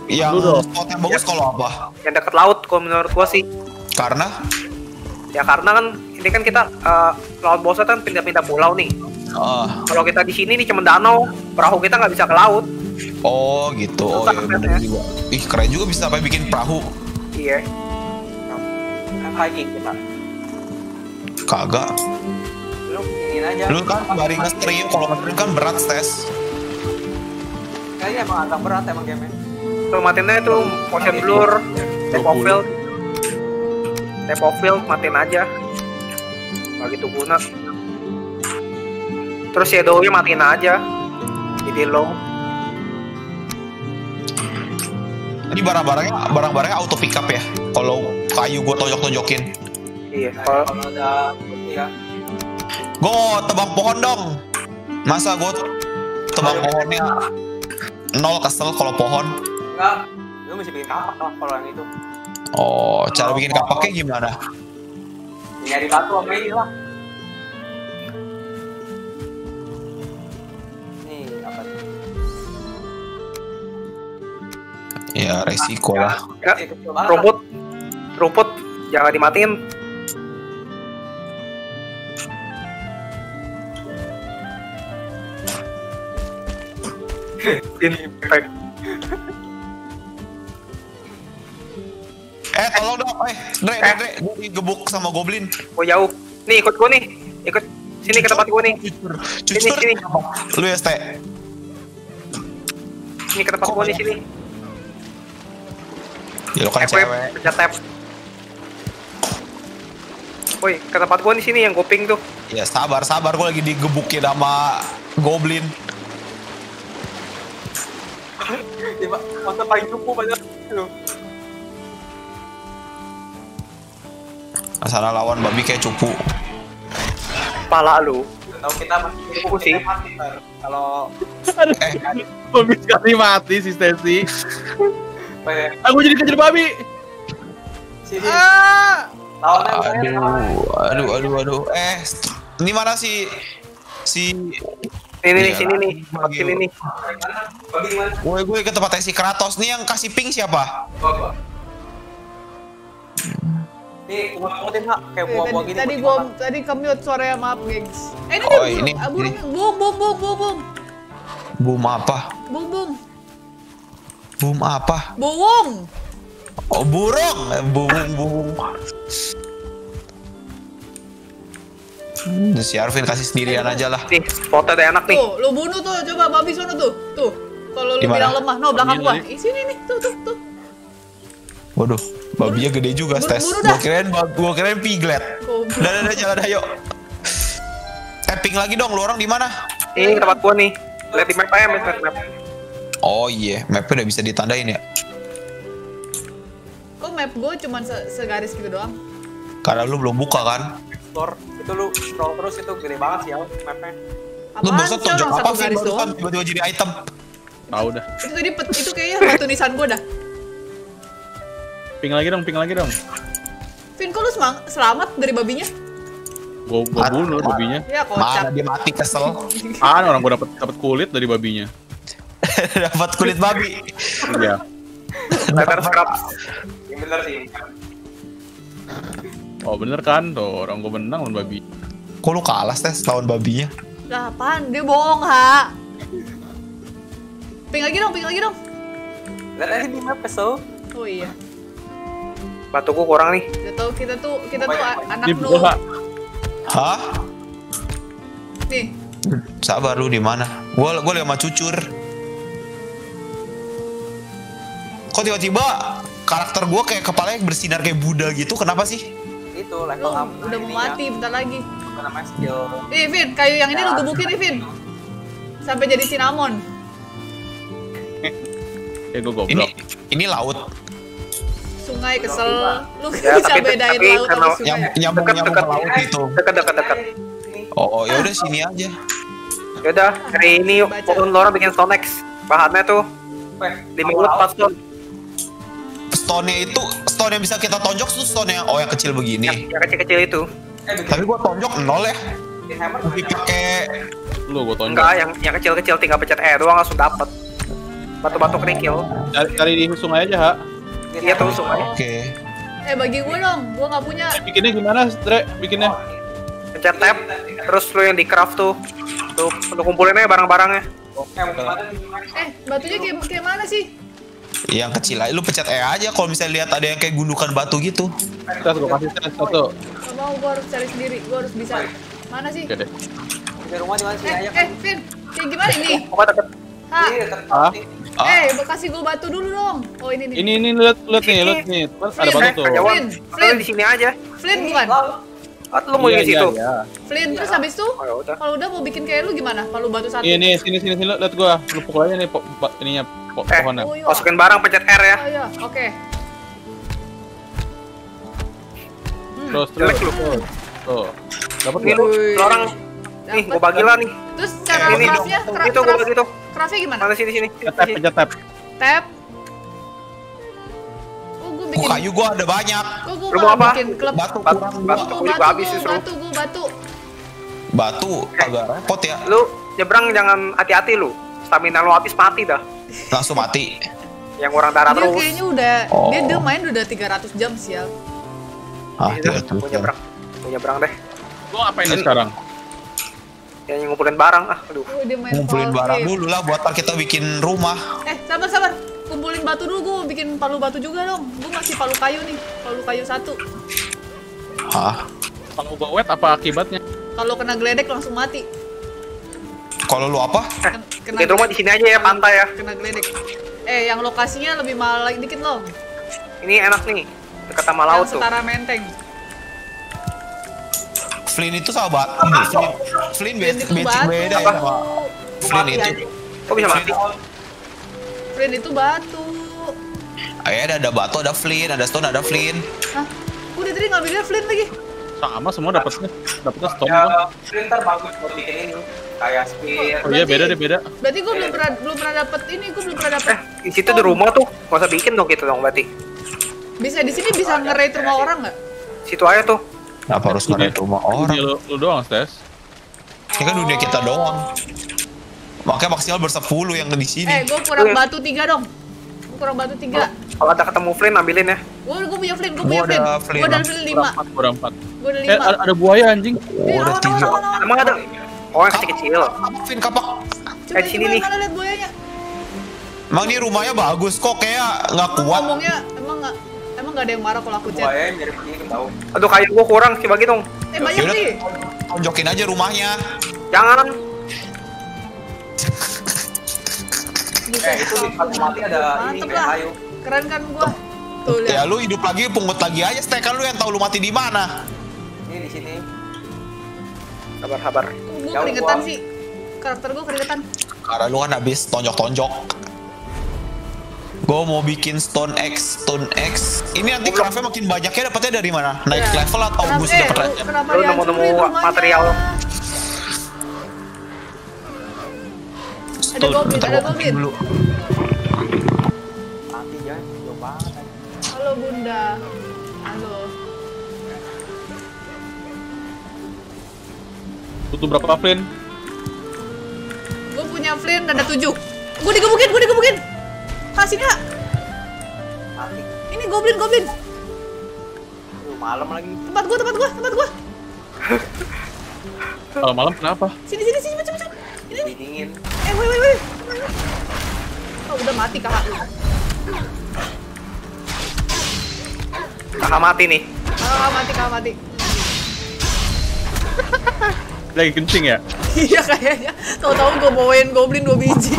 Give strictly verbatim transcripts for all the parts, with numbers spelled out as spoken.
Yang spot yang bagus kalau apa? Yang dekat laut kalau menurut gua sih. Karena? Ya karena kan ini kan kita uh, laut bosnya kan pindah-pindah pulau nih. Uh. Kalau kita di sini nih cuma danau, perahu kita nggak bisa ke laut. Oh gitu. Oh iya bener juga. Ih keren juga bisa sampai bikin perahu. Iya. Kan Viking kita. Kagak. Lu ingin aja. Lu kan bari nge-stream, kalau nge-stream kan berat stes. Kayaknya emang agak berat emang game-nya. Tuh matinnya itu motion blur, type of field. Type of field matiin aja. Gak gitu guna. Terus shadow-nya matiin aja. Jadi low. Ini barang-barangnya barang-barangnya auto pick up ya. Kalau kayu gua tonjok-tonjokin. Iya, kalau ada ya. Gua tebang pohon dong. Masa gua tebang pohonnya nol, kesel kalau pohon. Enggak, lu mesti bikin kapak lah kalau yang itu. Oh, cara bikin kapaknya gimana? Nyari batu sama ini lah. Nih, apa nih? Ya, resiko lah. Ya, rumput. Rumput jangan dimatiin. Impact. Eh, tolong dong, eh, Dre, Dre, Dre, gue digebuk sama goblin. Oh jauh. Nih ikut gua nih. Ikut sini ke tempat gua nih. Cucur, sini. Lu ya, Ste. Sini ke tempat gua nih sini. Ya lu kan F W, cewek. pencet tab. Woi, ke tempat gua nih sini yang kuping tuh. Ya sabar, sabar, gue lagi digebukin sama goblin. Masa paling cukup banyak lu. Masalah lawan babi kayak cupu. Pala lu. Kalau kita masih cukup sih. Kalau Eh, babi sekali mati si Stacy. Aku jadi kejar babi. sini. Ah! aduh, aduh, aduh, aduh. Eh, ini mana sih si Ini nih, Iyalah, sini nih, tempat lagi- sini nih. gue gue ke tempatnya si Kratos nih yang kasih ping siapa? Nih, ngomongin hak kayak Eh, buah-buah tadi, gini. tadi gua tadi ke-mute suaranya, maaf gengs. Eh ini Oh, dia, ini, burung, ah, burung, ini. bung bung bung bung bung Boom apa? bung bung Boom apa? bung. Oh burung, Eh, burung, burung. Hmm, si Arvin kasih sendirian aja lah. Nih, spotnya udah enak nih. Tuh, lu bunuh tuh, coba babi sono tuh, tuh. Kalau lu Di mana? bilang lemah, no belakang Ini, gua. ini. Ih, sini nih, tuh tuh tuh. Waduh, babinya gede juga, Buru- Stes. buru dah. Gua kirain, gua kirain piglet. Goblok. Udah, udah, udah, jalan ayo. Eh, ping lagi dong, lu orang di mana? Ini ke tempat gua nih. Lihat di map aja, map map. Oh iya, mapnya udah bisa ditandain ya. Kok map gua cuma se- segaris gitu doang? Karena lu belum buka kan? Explore. Itu lu scroll terus itu gede banget sih ya mapnya. Lu Apaan barusan sih tonjok orang apa satu sih garis barusan doang? tiba-tiba jadi item? Tahu dah. Itu tadi pet, itu kayaknya batu nisan gua dah. Ping lagi dong, ping lagi dong. Vin, kok lu semang- selamat dari babinya? Gua, gua bunuh babinya. Ya Mana kocak. dia mati kesel. Ah, orang gua dapat dapat kulit dari babinya. Dapat kulit babi. Iya. Letter scraps. Yang bener sih. Oh bener kan, tuh orang gua menang lawan babi. Kok lu kalah, Stes, lawan babinya? Lah apaan? Dia bohong, ha. Ping lagi dong, ping lagi dong. Lihat aja di map so. Oh iya. Batuku kurang nih. Udah tahu kita tuh kita tuh a- anak Di noob. bawah. Hah? Nih, Sabar lu di mana? Gua gua liat sama cucur. Kok tiba-tiba karakter gua kayak kepalanya bersinar kayak Buddha gitu? Kenapa sih? Itu lu level enam. udah mau mati bentar lagi. Apa namanya skill? Ih, Vin, kayu yang ini lu gebukin nih, Vin. Sampai jadi cinnamon. Ya gua Ini goblok. ini laut. Sungai kesel. Lu Ya, bisa tapi- bedain tapi laut sama karena sungai. Yang ya? nyambung Dekat, nyambung dekat. ke laut gitu. Dekat dekat dekat. Oh, ya udah sini aja. Yaudah, hari ini yuk. Baca. Pokoknya Laura bikin Stonex. Bahannya tuh di minggu pas tuh. Stone-nya itu stone yang bisa kita tonjok tuh stone yang oh yang kecil begini. Yang kecil-kecil itu. Tapi gua tonjok nol ya. Tapi pakai Lu gua tonjok. Enggak, yang yang kecil-kecil tinggal pencet E doang langsung dapet. Batu-batu kerikil. Cari, cari di sungai aja, Ha. Iya tuh sungai. Oke. Eh bagi gue dong, gue nggak punya. Eh, bikinnya gimana, Dre? Bikinnya? Pencet tab, terus lu yang di craft tuh. Tuh, lu kumpulin aja barang-barangnya. Eh batunya kayak kayak mana sih? Yang kecil aja, lu pencet E aja kalau misalnya lihat ada yang kayak gundukan batu gitu. Tes, gua kasih tes satu. Gak mau, gue harus cari sendiri, gue harus bisa. Mana sih? Oke deh. Di rumah di mana sih? Eh, eh, Vin, kayak gimana ini? Pokoknya deket. Ha, Ah, Ah, eh, kasih gue batu dulu dong. Oh ini nih. ini ini lihat lihat nih, lihat nih. Terus ada batu tuh. Kejauhan. Flynn, Lu Flynn. di sini aja. Flynn bukan? Oh, lu mau Iya, di situ? iya, iya. Flynn terus habis itu, Oh, ya udah. kalau udah mau bikin kayak lu gimana? Kalau batu satu. Iya nih, sini sini sini lihat gua. Lu pukul aja nih po, po, ininya po, Eh. pohonnya. Oh iya. Masukin barang pencet R ya. Oh iya, oke. Terus terus. Jelek lu. Tuh. Tuh. Dapat Ini lu, Wih. lu orang nih, gua bagi lah nih. Terus cara Ini, craftnya, itu, craft, itu gua bagi tuh. craftnya gimana? Mana sini sini. Pencet tab, pencet tab. Tab. Oh, gue oh, bikin. kayu gua ada banyak. Gue gue Lu mau apa? bikin klub. Batu Batu, kurang batu. dua. Gua Gua juga batu, habis gua justru. batu, gue batu. Batu agak repot ya. Lu nyebrang jangan hati-hati lu. Stamina lu habis mati dah. Langsung mati. Yang orang darah Dia terus. kayaknya udah, Oh. dia udah main udah tiga ratus jam sial. Ah, Ini dah, tidak tuh. gua nyebrang. Gua nyebrang deh. Gua ngapain nih sekarang? Yang ngumpulin barang ah, aduh. Oh, dia main Ngumpulin Fall barang Cave. dulu lah buat ntar kita bikin rumah. Eh, sabar sabar. Kumpulin batu dulu, gue bikin palu batu juga dong. Gue masih palu kayu nih, palu kayu satu. Hah? Kalau gua wet apa akibatnya? Kalau kena geledek langsung mati. Kalau lu apa? Eh, Ken- kena bikin rumah di sini aja ya, pantai ya. Kena geledek. Eh, yang lokasinya lebih mahal lagi dikit loh. Ini enak nih. Dekat sama laut Yang tuh. setara menteng. Flynn itu sahabat. Flynn, Flynn Flynn beda itu beda batu. beda ya sama Flynn itu. Kok bisa mati? Flynn itu batu. Ayah ada, ada batu, ada Flynn, ada stone, ada Flynn. Hah? Udah tadi ngambilnya Flynn lagi. Sama semua dapatnya. Dapatnya stone gua. Printer bagus buat bikin ini. Kayak spear. Oh iya beda deh beda. Berarti gue belum pernah belum pernah dapet ini, gue belum pernah dapet. Eh, di situ di rumah tuh. Gak usah bikin dong gitu dong berarti. Bisa di sini bisa nge-raid rumah orang nggak? Situ aja tuh. Kenapa harus ngeliat rumah Dunia orang? lu, lu doang, Stes. Ini kan dunia kita doang. Makanya maksimal bersepuluh yang di sini. Eh, gue kurang batu tiga dong. Gue kurang batu tiga. Kalau ada ketemu Flynn ambilin ya. Gue gue punya Flynn, gue Gua punya ada Flynn. Flynn. Gue ada Flynn lima. Empat, kurang empat. Gue ada Eh, lima. ada, ada buaya anjing. Oh, ada tiga. Emang ada? Oh yang kecil-kecil. Kapak, Flynn, kapak. Coba eh, di sini coba nih. mana lihat buayanya? Emang ini rumahnya bagus kok, kayak nggak Emang kuat. ngomongnya emang nggak emang nggak ada yang marah kalau aku chat. Aduh kayu gua kurang sih bagi dong. Eh banyak Yaudah, nih. tonjokin aja rumahnya. Jangan. Eh itu di mati ada ini kayak kayu. Keren kan gua. Tuh Ya lihat. lu hidup lagi, pungut lagi aja, Stek, kan lu yang tahu lu mati di mana. Ini di sini. Sabar sabar. Gua keringetan sih. Karakter gua keringetan. Karena lu kan habis tonjok-tonjok. Gue mau bikin Stone X, Stone X. Ini nanti craftnya makin banyaknya dapatnya dari mana? Naik Ya. level atau Kenapa- boost eh, dapat lu- rate? Kenapa Lu dihancurin nemu-nemu rumahnya? material. Ada goblin, Bentar, ada gua goblin. dulu. Halo Bunda. Halo. Butuh berapa Flynn? Gue punya Flynn ada tujuh. Gue digebukin, gue digebukin. Kasih kak. Ini goblin, goblin. Malam lagi. Tempat gue, tempat gue, tempat gue. Kalau malam kenapa? Sini, sini, sini, cepet, cepet. Ini nih. Dingin. Eh, woi, woi, woi. Oh, udah mati kakak lu. Kakak mati nih. Kakak mati, kakak mati. Lagi kencing ya? Iya kayaknya. Tahu-tahu gue bawain goblin dua biji.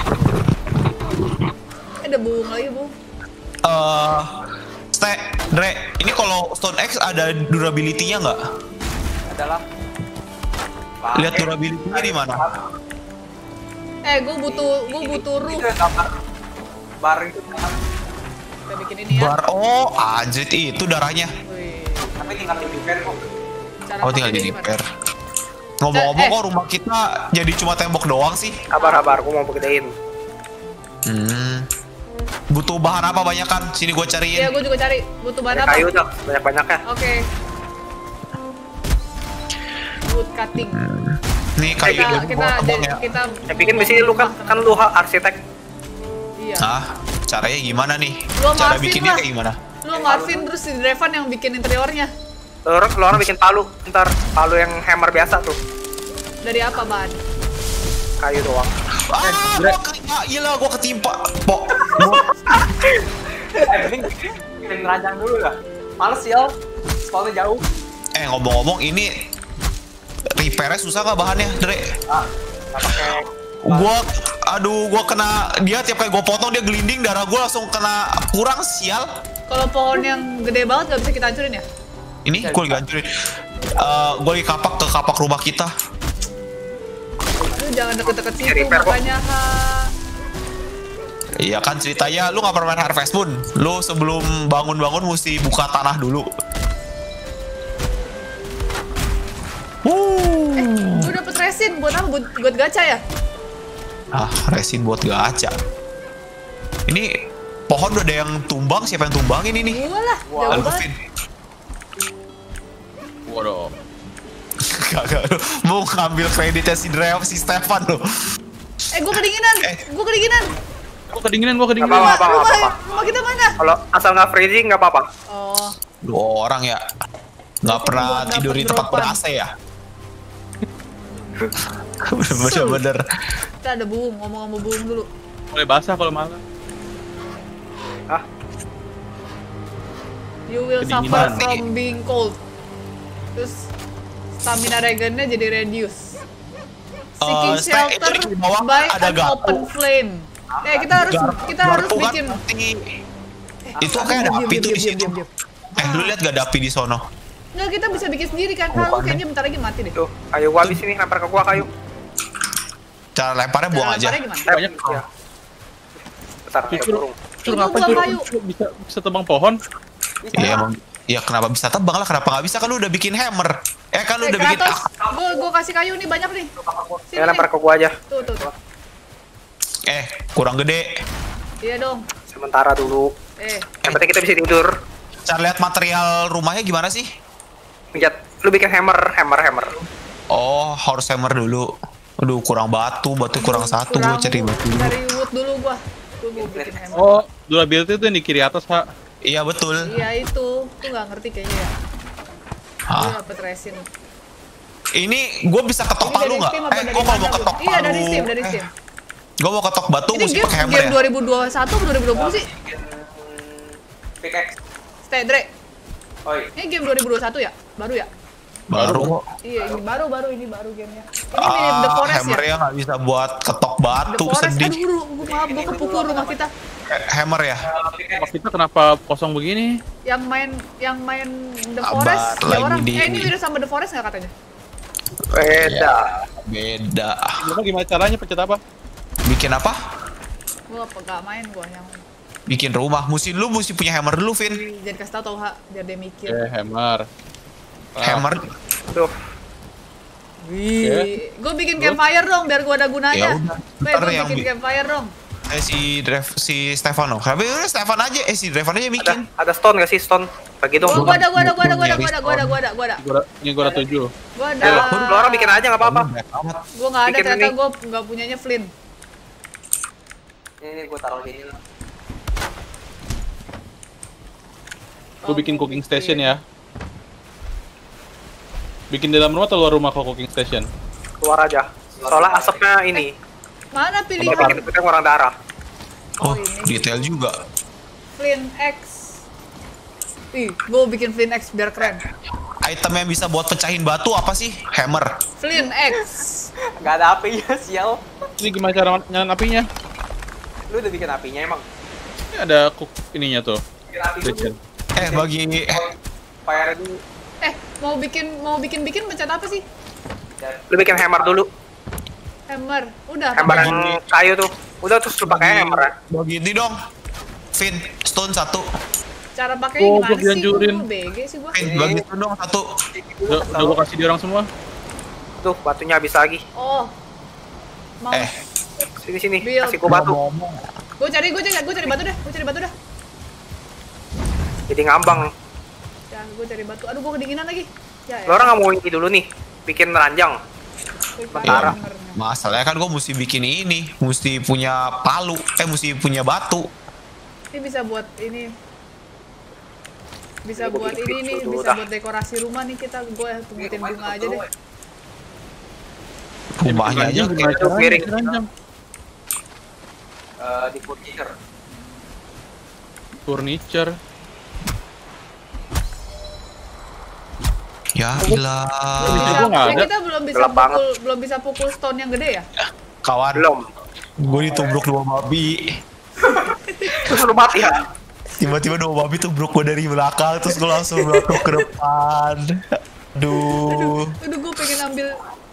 Eh, ada bunga lagi, Bu. Eh, Stek, Dre, ini kalau Stone X ada durability-nya nggak? Adalah. Lihat durability-nya di mana? Eh, gue butuh, gue butuh roof. Bar itu. Kita bikin ini ya. Bar, oh, anjir itu darahnya. Wih. Tapi tinggal di repair kok. Cara Oh, tinggal di pakainya gimana? repair. Ngomong-ngomong Eh, eh. kok rumah kita jadi cuma tembok doang sih? Sabar sabar, gua mau gedein. Hmm. Butuh bahan apa banyak kan? Sini gue Iya, cariin. gue juga cari. Butuh bahan Banyak apa? kayu dah, banyak-banyaknya. Oke. Wood cutting. Nih kayu Kita yang kita bawa tebang jadi- ya. kita Yang bikin di sini lu kan kan lu ha- arsitek. Iya. Hah? Caranya gimana nih? Lu sama Cara Arvin bikinnya lah. kayak gimana? Lu sama Arvin terus si Drevan yang bikin interiornya. Lu orang, lu orang bikin palu, ntar palu yang hammer biasa tuh. Dari apa, bahan? Kayu doang. Ah, gua ke, ah, gila, gua ketimpa. Pok. Eh, mending bikin ranjang dulu lah. Males ya, spawnnya jauh. Eh, ngomong-ngomong ini repairnya susah nggak bahannya, Dre? Ah, nggak pakai. Gua, aduh, gua kena dia tiap kali gua potong dia gelinding, darah gua langsung kena kurang, sial. Kalau pohon yang gede banget nggak bisa kita hancurin ya? Ini gua lagi hancurin. Uh, gua lagi kapak ke kapak rumah kita. Lu jangan deket-deket situ, Repair kok. makanya ha. Iya kan ceritanya lu nggak pernah main Harvest Moon. Lu sebelum bangun-bangun mesti buka tanah dulu. Wuh. Eh, gue dapet resin buat apa? Buat, buat gacha ya? Ah, resin buat gacha. Ini pohon udah ada yang tumbang, siapa yang tumbangin ini? Gue lah, jauh Lalu banget. Vin. Waduh. Gak, lu mau ngambil kreditnya si Drev, si Stefan lo. Eh, gue kedinginan, Eh. gue kedinginan. Gua kedinginan, gua kedinginan. Apa, Rumah, apa, rumah, apa. rumah kita mana? Kalau asal nggak freezing nggak apa-apa. Oh, Dua orang ya. Nggak Itu pernah buat tidur dapet di tempat dropan. ber-A C ya? Bener-bener. kita ada buung, ngomong-ngomong buung dulu. Boleh basah kalau malam. Ah, You will suffer Kedinginan. from being cold. Terus stamina regennya jadi reduce. Seeking Eh, Steph, itu shelter di bawah by ada an garpu. open flame. Eh, kita harus Gar- kita harus garpu kan bikin. putih. Eh, Itu kayak ada diam, api diam, tuh diam, di diam, situ. diam, diam. Eh, lu lihat gak ada api di sono? Nggak, kita bisa bikin sendiri kan? Kalau Bukan, kayaknya bentar lagi mati deh. tuh kayu gua habis ini, lempar ke gua kayu. Cara lemparnya buang Cara aja. lemparnya gimana? Eh, Banyak. ya. Bentar, ayo Jujur, burung. jujur Itu ngapain buang tuh? kayu. Bisa bisa tebang pohon? Iya emang. Ya kenapa bisa tebang lah, kenapa nggak bisa? Kan lu udah bikin hammer. Eh kan lu Eh, udah bikin Kratos, ah, gue gue kasih kayu nih banyak nih. Sini Ya lempar nih. ke gua aja. Tuh tuh tuh. eh kurang gede. Iya dong. Sementara dulu. Eh, Yang penting kita bisa tidur. Cara lihat material rumahnya gimana sih? Lihat, lu bikin hammer, hammer, hammer. Oh, harus hammer dulu. Aduh, kurang batu, batu kurang satu, gue kurang cari batu dulu. Cari wood dulu gua. Gua mau bikin hammer. Oh, durability itu yang di kiri atas, Pak. Iya betul. Iya itu, tuh nggak ngerti kayaknya ya. Hah? Gue dapet resin. Ini gue bisa ketok Ini palu dari nggak? Steam apa Eh, dari gue kalau mana, mau Bu? ketok palu. Iya dari Steam, dari eh, Steam. gue mau ketok batu, Ini mesti game, pakai hammer game ya. dua ribu dua puluh satu atau dua ribu dua puluh sih? Pickaxe. Stay, Dre. Oi. Ini game dua ribu dua puluh satu ya? Baru ya? Baru. Iya, ini baru baru ini baru gamenya. Ini mirip The Ah, Forest ya? hammernya nggak bisa buat ketok The batu, Forest, sedih. aduh, gua maaf, gua kepukul rumah kita. Eh, hammer ya? Rumah kita kenapa kosong begini? Yang main, yang main The Sabar, Forest, ya lagi orang. di- Eh, ini mirip sama The Forest nggak katanya? Beda. Beda. Gimana gimana caranya pencet apa? Bikin apa? Gua apa nggak main gua yang. Bikin rumah. Mesti lu mesti punya hammer dulu, Vin. Jangan kasih tau tau ha, biar dia mikir. Eh, hammer. Ah, Hammer. Tuh. Wih, gua bikin campfire dong biar gua ada gunanya. Ya udah, Weh, ntar gua yang bikin bi- campfire dong. Eh si Drev, si Stefano. Tapi udah Stefan aja. Eh si Drevan aja Ada, bikin. ada stone nggak sih stone? Bagi dong. Gua, gua ada, gua ada, gua ada, gua ada, Nyari gua ada, gua ada, gua ada, gua ada. Gua ada- Ini gua ada tujuh. Gua ada. Ya, lu orang bikin aja nggak apa-apa. Banyak amat. Gua nggak ada Bikin ternyata ini. gua nggak punyanya Flint. Ini gua taruh sini. Gua bikin cooking station ya. Bikin di dalam rumah atau luar rumah kok cooking station? Keluar aja. Soalnya asapnya ini. Mana Kita pilihan bikin kita ngurang darah. Oh, Oh, ini. detail juga. Flint X? Ih, gua bikin Flint X biar keren. Item yang bisa buat pecahin batu apa sih? Hammer. Flint X. Gak ada apinya, sial. Ini gimana cara nyalain apinya? Lu udah bikin apinya emang? Ini ada cook ininya tuh. Bikin api dulu. Station. Eh bagi eh, Fire dulu. Eh, mau bikin mau bikin bikin pencet apa sih? Lu bikin hammer dulu. Hammer. Udah. Hammer pakai. yang kayu tuh. Udah terus lu pakai hammer ya. bagi ini dong. Vin, stone satu. Cara pakainya Oh, gimana gua sih? dianjurin. Gua B G sih gua. Vin, bagi stone dong satu. Udah, udah gua kasih di orang semua. Tuh batunya habis lagi. Oh. Mau. Eh, Sini sini. Build. Kasih gua batu. ngomong. Gua cari gua cari gua cari batu dah. Gua cari batu dah. Jadi ngambang. Ya, gua cari batu. Aduh, gua kedinginan lagi. Ya, Lu orang nggak mau ini dulu nih. Bikin ranjang. Sementara. Masalahnya kan gue mesti bikin ini, mesti punya palu, eh mesti punya batu. Ini bisa buat ini. Bisa Ini gua buat bikin ini nih, pintu dulu bisa dah. buat dekorasi rumah nih kita. Gue tungguin bunga aja deh. Rumahnya aja gimana Itu caranya? piring. Keranjang. Eh, di furniture. Furniture. ya Belum ilah. bisa, gua nggak eh, ada. kita belum bisa Gelap banget. pukul, belum bisa pukul stone yang gede ya? Kawan, Belum. gue ditubruk dua babi. Terus lu mati ya? Tiba-tiba dua babi tubruk gue dari belakang, terus gue langsung belakang ke depan. Aduh. Aduh, gue pengen ambil.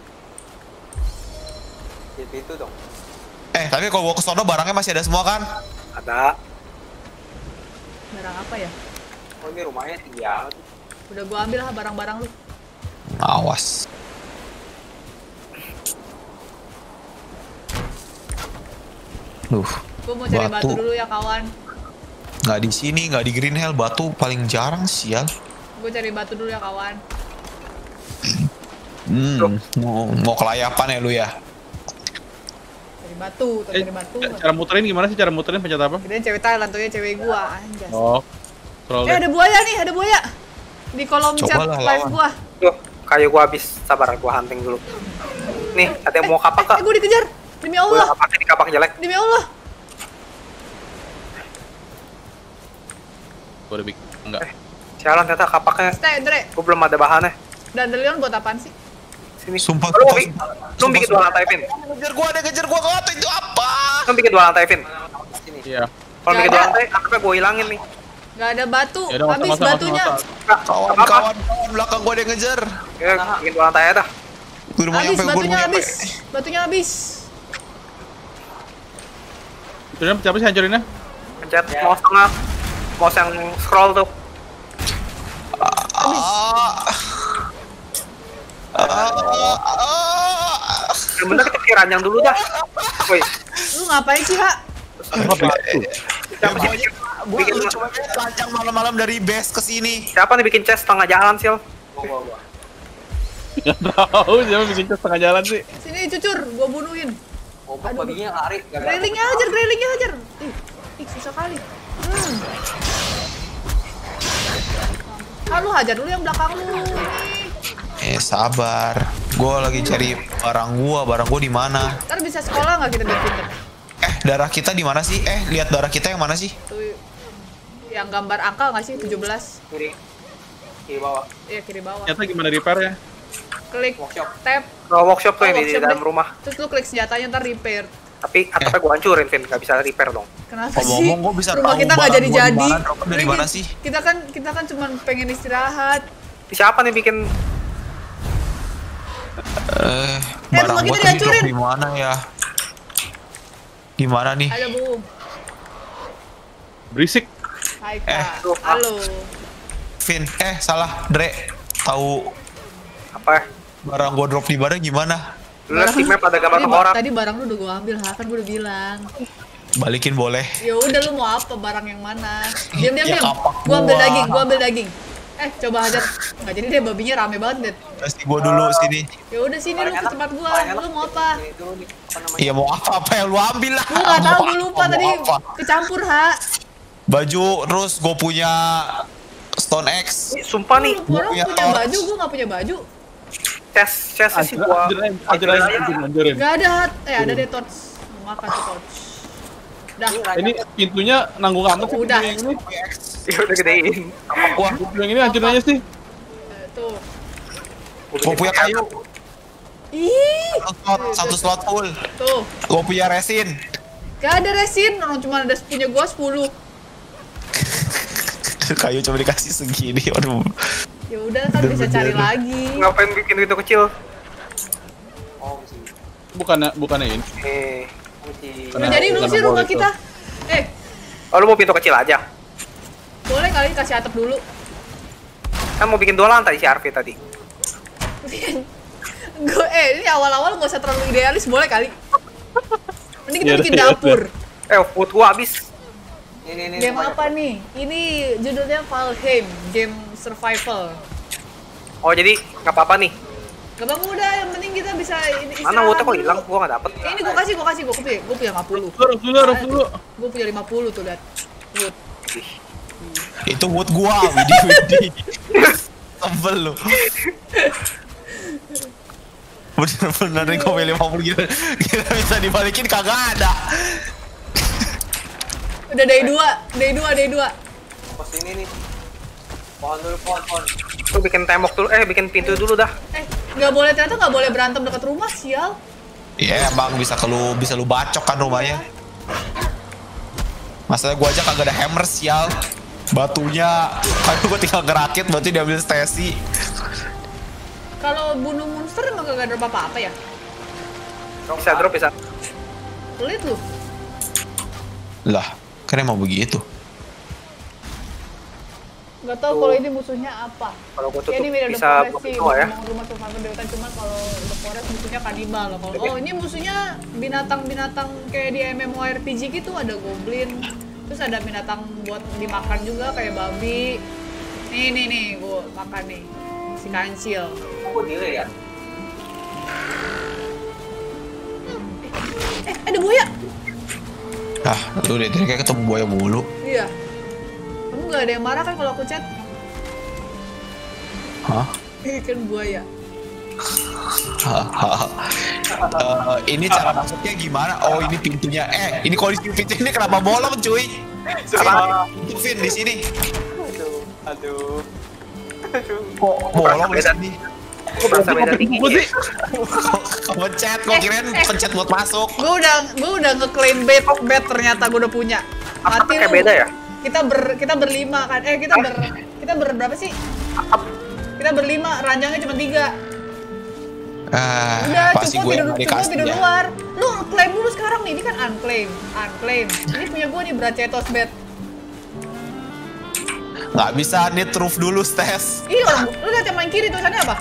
Gitu itu dong. Eh, tapi kalau gue ke sono barangnya masih ada semua kan? Ada. Barang apa ya? Oh ini rumahnya tinggi amat. Udah gue ambil lah barang-barang lu. Awas. Duh, Gue mau cari batu. Batu. dulu ya kawan. nggak di sini, nggak di Green Hell, batu paling jarang sial. Gue cari batu dulu ya kawan. Hmm, mau, mau kelayapan ya lu ya? Cari batu, tuh Eh, cari batu. cara muterin gimana sih? Cara muterin pencet apa? Gedein cewek Thailand, tuh ya cewek gua. Anjas. Oh, scroll Eh, deh. ada buaya nih, ada buaya. Di kolom Coba chat lah, live lawan. gua. Tuh, kayu gua habis. Sabar, gua hunting dulu. Nih, ada yang mau kapak kak? Eh, gue dikejar. Demi Gua Allah, kapaknya di kapak jelek. demi Allah. Gua udah bikin. Enggak. Sialan ternyata kapaknya. Stay, Dre. Gua belum ada bahannya. Dandelion buat apaan sih? Sini. Sumpah, Lu, sumpah, bikin, sumpah. lu Sumpah, bikin dua sumpah. lantai, Vin. Ngejar gua, ada ngejar gua, kau itu apa? Lu bikin dua lantai, Vin. Iya. Kalau Gak bikin dua ada. lantai, apa gua hilangin nih? Gak ada batu, Ya udah, habis masa-masa, batunya. masa-masa. Kak, Kawan, apa? kawan, kawan, belakang gua ada yang ngejar. Ya, bikin dua lantai aja dah. Gua udah mau Habis, nyampe, gua udah batunya mau nyampe. habis. Batunya habis. Udah, siapa sih hancurinnya? Pencet mouse tengah. Mouse yang scroll tuh. Ah. Ah. Ah. Yang bener kita bikin ranjang dulu dah. Woi, Lu ngapain sih, Ha? Apa batu? Ya, gua aja, gua Bikin- lu cuma lancang malam-malam dari base ke sini. siapa nih bikin chest tengah jalan, Sil? Nggak tahu siapa bikin cas tengah jalan sih. Sini cucur, gua bunuhin. Goblok babinya lari. Grailingnya hajar, grailingnya hajar. Ih, ih susah kali. Hmm. Ah, lu hajar dulu yang belakang lu. Ini. Eh, sabar. Gua lagi cari barang gua, barang gua di mana? Ntar bisa sekolah nggak kita biar pinter? Eh, darah kita di mana sih? Eh, lihat darah kita yang mana sih? Tuh, yang gambar angka nggak sih? tujuh belas. Kiri. Kiri bawah. Iya, kiri bawah. Ternyata gimana repair ya? Klik Workshop. tab. Oh, workshop tuh Oh, ini di workshop dalam deh. rumah. Terus lu klik senjatanya ntar repair. Tapi atapnya gua hancurin, Vin. Gak bisa repair dong. Kenapa sih? Ngomong-ngomong, gua bisa Rumah tahu kita nggak barang jadi gua di jadi. mana, dropnya dari Ini mana ki- sih? Kita kan kita kan cuma pengen istirahat. Ini siapa nih bikin? Eh, Eh, barang rumah gua kita tadi drop dihancurin. di mana ya? Gimana nih? Ada Bu. Berisik. Hai Eh, Kak. tuh, ah. Halo. Vin, eh salah, Dre. Tahu Apa ya? barang gua drop di mana gimana? Lu liat di map ada gambar Tadi, orang. tadi barang lu udah gua ambil, ha? Kan gua udah bilang. Balikin boleh. Ya udah lu mau apa barang yang mana? Diam diam Ya, diam. kapak Gua ambil gua. daging, gua ambil daging. Eh, coba hajar. Nggak jadi deh, babinya rame banget deh. Kasih gua dulu sini. Ya udah sini lu ke tempat gua. Lu mau apa? Iya mau apa apa yang lu ambil lah. Gua nggak tahu, Mau gua apa, lupa mau tadi apa. kecampur, ha. Baju, terus gue punya Stone X. Ini sumpah nih, Orang punya punya torch. baju, gua nggak punya baju. chest chest sih gua. Hancurin, hancurin, hancurin, hancurin. Gak ada, hat. Eh ada deh torch. Mau makan tuh torch. Dah. Ini pintunya nanggung amat sih. Udah. pintu yang ini. Ya udah gedein. Wah, Pintu yang ini hancurin aja sih. Eh, Tuh. gue punya kayu. Ih, Satu slot, satu slot full. tuh. Gue punya resin. Gak ada resin, orang cuma ada punya gua sepuluh. Kayu cuma dikasih segini. Waduh. Ya udah kan bisa cari lagi. Ngapain bikin pintu kecil? Bukannya, bukannya ini. Eh, Udah jadi belum sih rumah kita? Eh, oh lu mau pintu kecil aja? boleh kali kasih atap dulu. Kan mau bikin dua lantai si Arfi tadi. Gue eh ini awal-awal nggak usah terlalu idealis, boleh kali. Mending kita Yaudah, bikin yaudah. dapur. Eh, food gua habis. Game apa nih? Ini judulnya Valheim, game survival. Oh jadi nggak apa-apa nih. Gak bang udah, yang penting kita bisa ini Mana woodnya kok hilang? Gua nggak dapet. Ini gua kasih, gua kasih, gua punya, gua punya lima puluh. Harus dulu, harus dulu. Gua punya lima puluh tuh, lihat. Wood. Itu wood gua, Widi Widi. Tebel lu. Bener-bener nih kok lima puluh gitu. Kita bisa dibalikin kagak ada. Udah day dua, day dua, day dua. Pos ini nih. Pohon dulu, pohon, pohon. Lu bikin tembok dulu, eh bikin pintu dulu dah. Eh, nggak boleh, ternyata nggak boleh berantem dekat rumah, sial. Iya emang bisa ke lu bisa lu bacok kan rumahnya. Masalahnya gua aja kagak ada hammer sial. Batunya kan gua tinggal ngerakit, berarti diambil Stacy. Kalau bunuh monster emang gak ada apa-apa ya? Bisa drop bisa. Pelit lu. Lah, kan emang begitu. Gak tau kalau ini musuhnya apa. Kalau gua tutup Ya, ini mirip bisa The Forest sih, semua ya. ngomong rumah survival Dewa, cuma kalau The Forest musuhnya kanibal. Kalau oh ini musuhnya binatang-binatang kayak di MMORPG gitu, ada goblin. Terus ada binatang buat dimakan juga kayak babi. Nih nih nih, gua makan nih. Si kancil. Aku delay ya. Eh, ada buaya. Ah, lu deh tadi kayak ketemu buaya mulu. Iya. Kamu gak ada yang marah kan kalau aku chat? Hah? Kan buaya. Hahaha. Eh, ini cara masuknya gimana? Oh, ini pintunya. Eh, ini kondisi pintu ini kenapa bolong, cuy? Apa? Itu Vin di sini. Aduh, aduh. Kok bolong di Beda. sini? Aku berasa beda tinggi. sih? Kok pencet, kok kirain pencet buat masuk. Gue udah gue udah ngeklaim bed bed ternyata gue udah punya. Apa Mati kayak lu. beda ya? Kita ber kita berlima kan. Eh kita ber kita ber berapa sih? Kita berlima, ranjangnya cuma tiga. Ah, Udah pasti cukup gue tidur yang cukup dikasih tidur ya. luar. Lu claim dulu sekarang nih, ini kan unclaim, unclaim. Ini punya gue nih Bracetos bed. Nggak bisa need roof dulu, Stes. Ini orang, lu lihat yang main kiri tulisannya apa?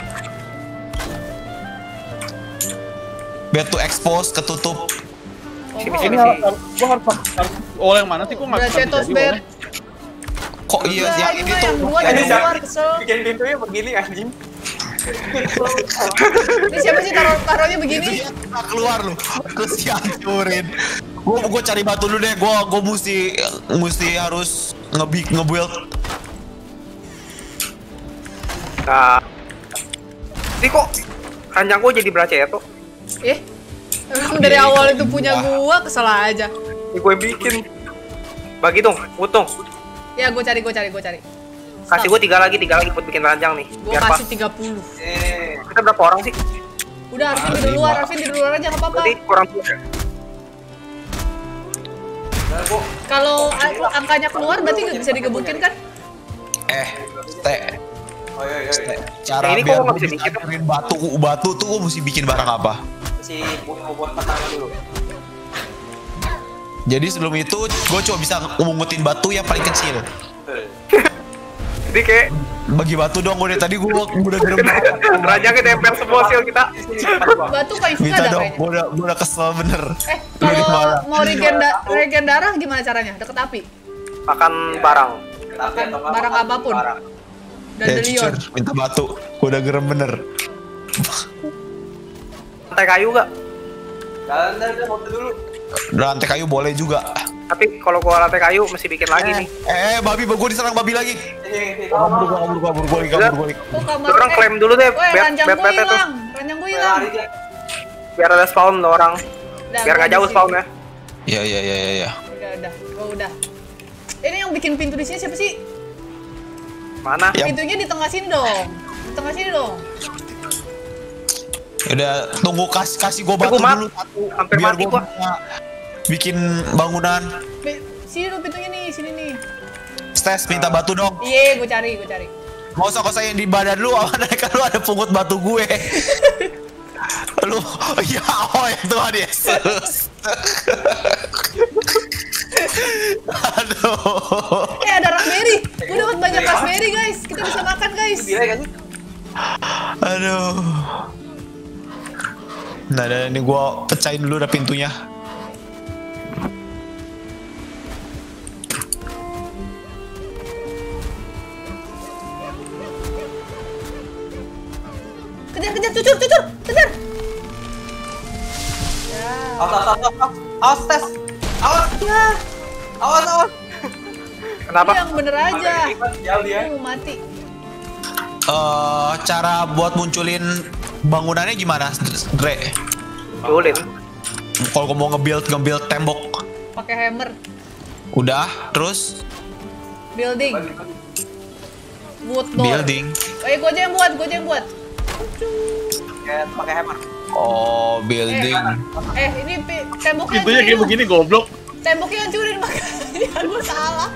Bed to expose, ketutup. Oh, Sini, oh. sini. Ini harus, gua harus harus oleh yang mana sih? Gua nggak bisa Bracetos jadi bed. oleh. Kok iya Udah, yang ini ini mah tuh? yang dua dari luar kesel. Bikin pintunya begini anjing. Ini siapa sih taruh taruhnya Itu begini? ya nggak keluar lu. Terus dihancurin. Gue gue cari batu dulu deh. Gue gue mesti mesti harus nge nge-build. Nah. Ini kok ranjang gua jadi braceto. Eh, emang dari Iya, awal itu itu punya gua. gua kesel aja. Ini gue yang bikin. Bagi dong, utung. Ya gue cari, gue cari, gue cari. Kasih gue tiga lagi, tiga lagi buat bikin ranjang nih. Gue Biar pas. kasih tiga puluh. Eh, kita berapa orang sih? Udah, Arvin Ah, tidur lima. luar, Arvin tidur luar aja nggak apa-apa. Berarti kurang tuh. Kalau a- angkanya keluar berarti nggak bisa digebukin kan? Eh, Ste. Oh iya iya. Ste. Cara Eh, ini kok biar nggak gue bisa bisa bikin? hancurin batu batu tuh gue mesti bikin barang apa? Si mau buat pertama dulu. Jadi sebelum itu gue cuma bisa ngumungutin batu yang paling kecil. Jadi kayak Bagi batu dong, gue dari tadi gue udah gerem. ranjangnya nempel semua sil kita. Batu paling suka Minta ada dong, kayaknya. gue udah gue udah kesel bener. Eh, Lu di kalau mana? mau regen, da- regen darah gimana caranya? Deket api? Makan barang. Makan barang apapun. Dan Eh, Delion. jujur, minta batu. Gue udah gerem bener. Lantai kayu gak? Jalan dah, foto dulu. Rantai kayu boleh juga. Tapi kalau gua lantai kayu mesti bikin lagi nih. Eh, babi, gue diserang babi lagi. Kabur, gue kabur, kabur, gue kabur, gue Oh, kamar. Lu orang eh, klaim dulu deh, Woi, bed ranjang bed gue bednya tuh. hilang. Ranjang gue hilang. Biar ada spawn lo orang. Udah, Biar gua gak jauh di sini. spawn ya. Iya, iya, iya, iya. Ya. Udah, udah. Gue udah. Ini yang bikin pintu di sini siapa sih? Mana? Ya. Pintunya di tengah sini dong. Di tengah sini dong. Udah, tunggu kasih kasih gue Eh, batu gua mat- dulu satu. hampir biar mati gua gua. bisa bikin bangunan. Bi- Sini dong pintunya nih, sini nih. Stes, minta batu dong. Iya, gue cari, gue cari. Gak usah kau yang di badan lu, aman kan lu ada pungut batu gue. Lu, ya oh ya Tuhan Yesus. Aduh. Eh, ada raspberry. Gue dapat banyak raspberry, guys. Kita bisa makan, guys. Aduh. Nah, dan ini gua pecahin dulu dah pintunya. Kejar, kejar, kejar, cucur, cucur, kejar. Ya. Awas, awas, awas, awas, tes. Awas, Ya. awas, awas. Kenapa? Ini yang bener aja. Jauh dia. Ini mau mati. Eh, cara buat munculin bangunannya gimana, Dre? Julin. Kalau gua mau nge-build nge-build tembok, Pakai hammer. udah, terus Building. Wood door. building. Eh, gua aja yang buat, gua aja yang buat. Ya, pakai hammer. Oh, building. Eh, ini pi- temboknya Pintunya kayak hancurin. begini goblok. Temboknya hancurin makanya gua salah.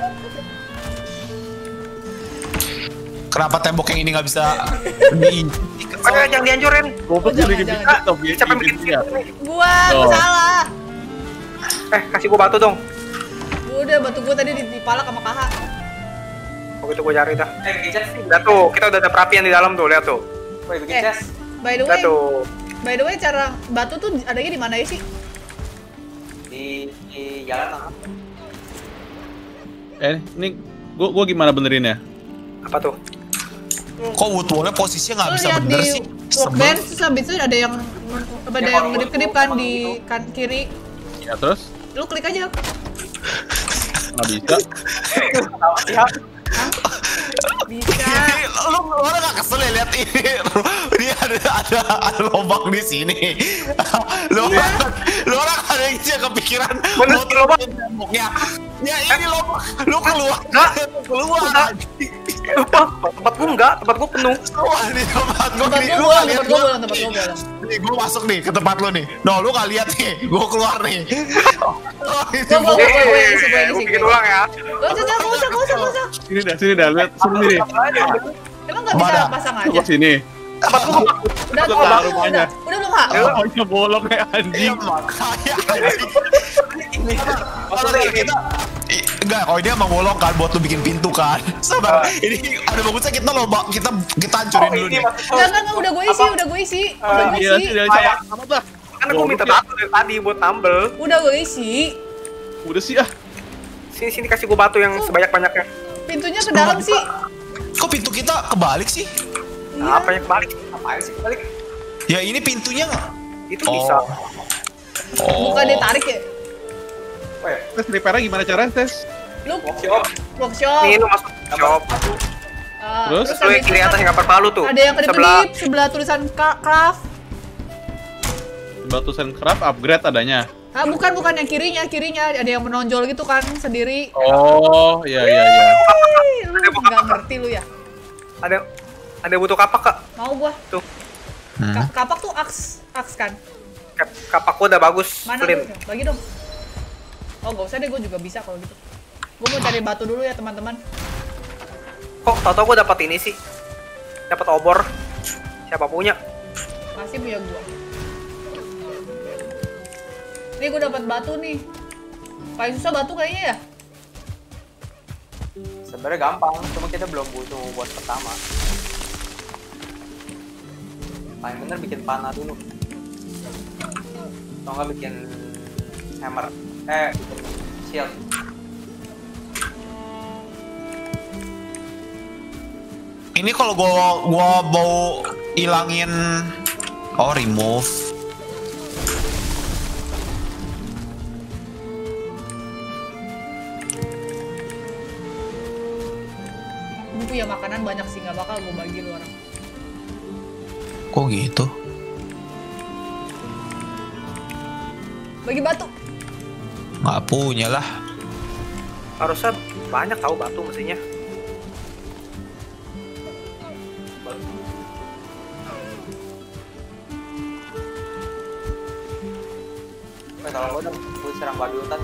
Kenapa tembok yang ini nggak bisa di? Oke, jangan dihancurin. Goblok Jangan, jadi jangan. bikin top ya. Siapa yang bikin pintunya. Gua, gua Oh. salah. Eh, kasih gua batu dong. Gua udah batu gua tadi dipalak sama K H. Begitu gua cari dah. Eh, bikin chest. Lihat tuh, kita udah ada perapian di dalam tuh, lihat tuh. Woi, bikin Eh, chest. by the Lihat way, tuh. by the way cara batu tuh adanya di mana ya sih? Di, di jalan tengah. Eh, ini gua gua gimana benerinnya? Apa tuh? Kok wood wallnya posisinya nggak Lu bisa lihat bener di sih? workbench terus habis itu ada yang apa ada Ya, yang kalau kedip-kedip gua- kan kalau di gitu. kan kiri. Ya terus Lu klik aja. nggak bisa. Ya, Bisa. Ini lu orang nggak kesel ya lihat ini? Ini ada ada ada lubang di sini. Lu Iya. orang lu orang ada yang sih kepikiran Bener, mau lubang temboknya. Ya ini lubang, lu keluar, keluar. lupa. Tempat gua enggak, tempat gua penuh. Wah, di tempat gua Tempat nih, gua lu bolong, nggak lihat tempat gua gua? bolong, tempat gua bolong. Nih, gua masuk nih ke tempat lu nih. No, lu nggak lihat nih, gua keluar nih. Oh, itu Gua- gua- gua- gua- gua yang isi, gua yang Gua isi, bikin gua. ulang ya. Gak usah, gak usah, gak usah, gak usah. Sini dah, sini dah, lihat sini sini. Emang gak bisa Mana? pasang aja? Coba sini. Tempat gua Udah, Gua udah, taruh udah, rumahnya. udah, udah belum Kak? Oh, iya bolong kayak Iya, anjing. makanya anjing. ini. Maksudnya kita I- enggak, kalau ini emang bolong kan buat lu bikin pintu kan. Sabar. Ini ada bagusnya kita loba kita kita hancurin dulu nih. Enggak, enggak, enggak, udah gue isi, udah gue isi. Udah gue Iya, isi. sini sama sama dah. Kan gua minta batu dari tadi buat tumble. Udah gue isi. Udah sih ah. Sini sini kasih gua batu yang sebanyak-banyaknya. Pintunya ke dalam sih. Kok pintu kita kebalik sih? Nah, apa yang kebalik? Apaan sih kebalik? Ya ini pintunya. Itu Oh. bisa. Oh. Bukan ditarik ya? Weh, Tes repairnya gimana caranya, Tes? Lu workshop. workshop. Nih lu masuk shop. Ah, Terus? Terus lu yang kiri atas yang kapal palu tuh. ada yang Sebelah. kedip-kedip sebelah tulisan ka- craft. Batusan craft upgrade adanya. Ah, bukan, bukan yang kirinya, kirinya ada yang menonjol gitu kan sendiri. Oh, iya iya iya. Ih, lu nggak ngerti lu ya? Ada ada butuh kapak, Kak. Mau gua. Tuh. Hmm. Ka- kapak tuh aks, aks kan? Kap- Kapak gua udah bagus. Mana Flint. lu? Bagi dong. Oh, gak usah deh, gue juga bisa kalau gitu. Gue mau cari batu dulu ya, teman-teman. Kok tau-tau gua dapat ini sih? Dapat obor. Siapa punya? Masih punya gua. Nih gue dapat batu nih. Paling susah batu kayaknya ya. Sebenarnya gampang, cuma kita belum butuh buat pertama. Paling bener bikin panah dulu. Atau nggak bikin hammer. Eh, bikin shield. Ini kalau gua gua mau ilangin oh remove. Gue punya makanan banyak sih, nggak bakal gue bagi lu orang. Kok gitu? Bagi batu. Nggak punya lah. Harusnya banyak tahu batu mestinya. Eh, kalau gua udah gue serang babi hutan.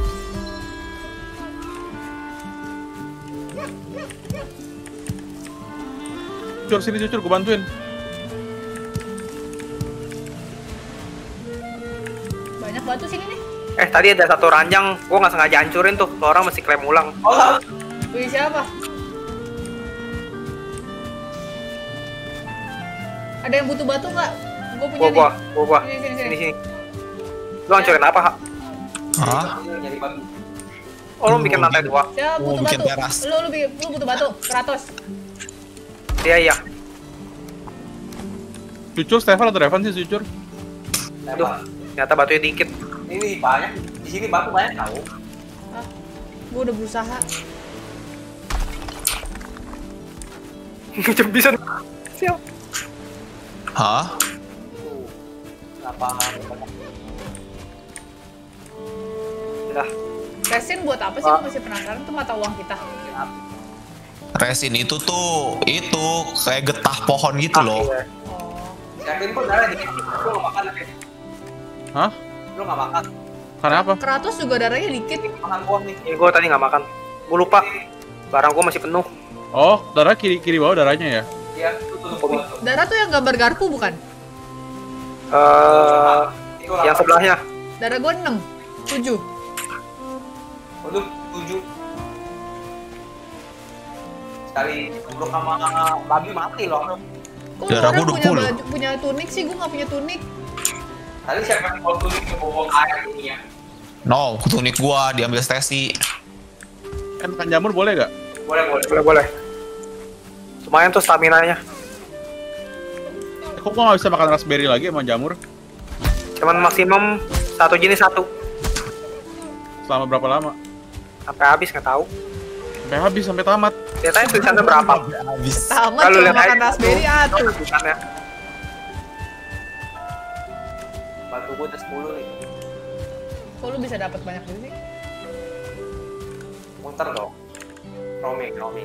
Cucur sini cucur, gua bantuin. Banyak batu sini nih. Eh, tadi ada satu ranjang, gua nggak sengaja hancurin tuh. Tuh orang mesti klaim ulang. Oh, Punya siapa? Ada yang butuh batu nggak? Gue punya gua, gua, nih. gua, gua. Sini, sini, Sini, sini. sini. Lu hancurin apa, Hak? Hah? Oh, lu bikin lantai dua. Siapa Oh, butuh bikin batu? teras. Lu, lu, bikin- lu butuh batu. Kratos. Iya, iya. Cucur Stefan atau Revan sih cucur? Aduh, ternyata batunya dikit. Ini banyak, di sini batu banyak tahu. Ah, gue udah berusaha. Bisa. Siap. Hah? Tuh. Kenapa banyak? Udah. Resin buat apa sih? Gue masih penasaran tuh mata uang kita. Resin itu tuh itu kayak getah pohon gitu Ah, loh. iya. Oh. Kevin kok darah dikit. Lu nggak makan ya, Kevin? Hah? Lu nggak makan? Karena apa? Kratos juga darahnya dikit. Makan buah nih. Ini gue tadi nggak makan. Gue lupa. Barang gue masih penuh. Oh, darah kiri kiri bawah darahnya ya? Iya, itu tutup buah tuh. Darah tuh yang gambar garpu bukan? Eh, Itu yang sebelahnya. Darah gue enam, tujuh. Waduh, tujuh. Sekali buruk sama babi mati loh. Kok Darah orang gua punya dua puluh. baju, punya tunik sih? Gue nggak punya tunik. Tadi siapa yang mau tulis ke bawah air ini ya? No, tunik gua diambil Stacy. Kan makan jamur boleh gak? Boleh, boleh. Boleh boleh. Lumayan tuh stamina-nya. Eh, kok gua gak bisa makan raspberry lagi sama jamur? Cuman maksimum satu jenis satu. Selama berapa lama? Sampai habis nggak tahu. Sampai habis, sampai tamat. Lihat aja tulisannya berapa. Habis. Tamat Kalau cuma lihat makan aja raspberry atuh. tulisannya. Batu gua udah sepuluh nih. Kok lu bisa dapat banyak gitu sih? Muter dong. Roaming, roaming.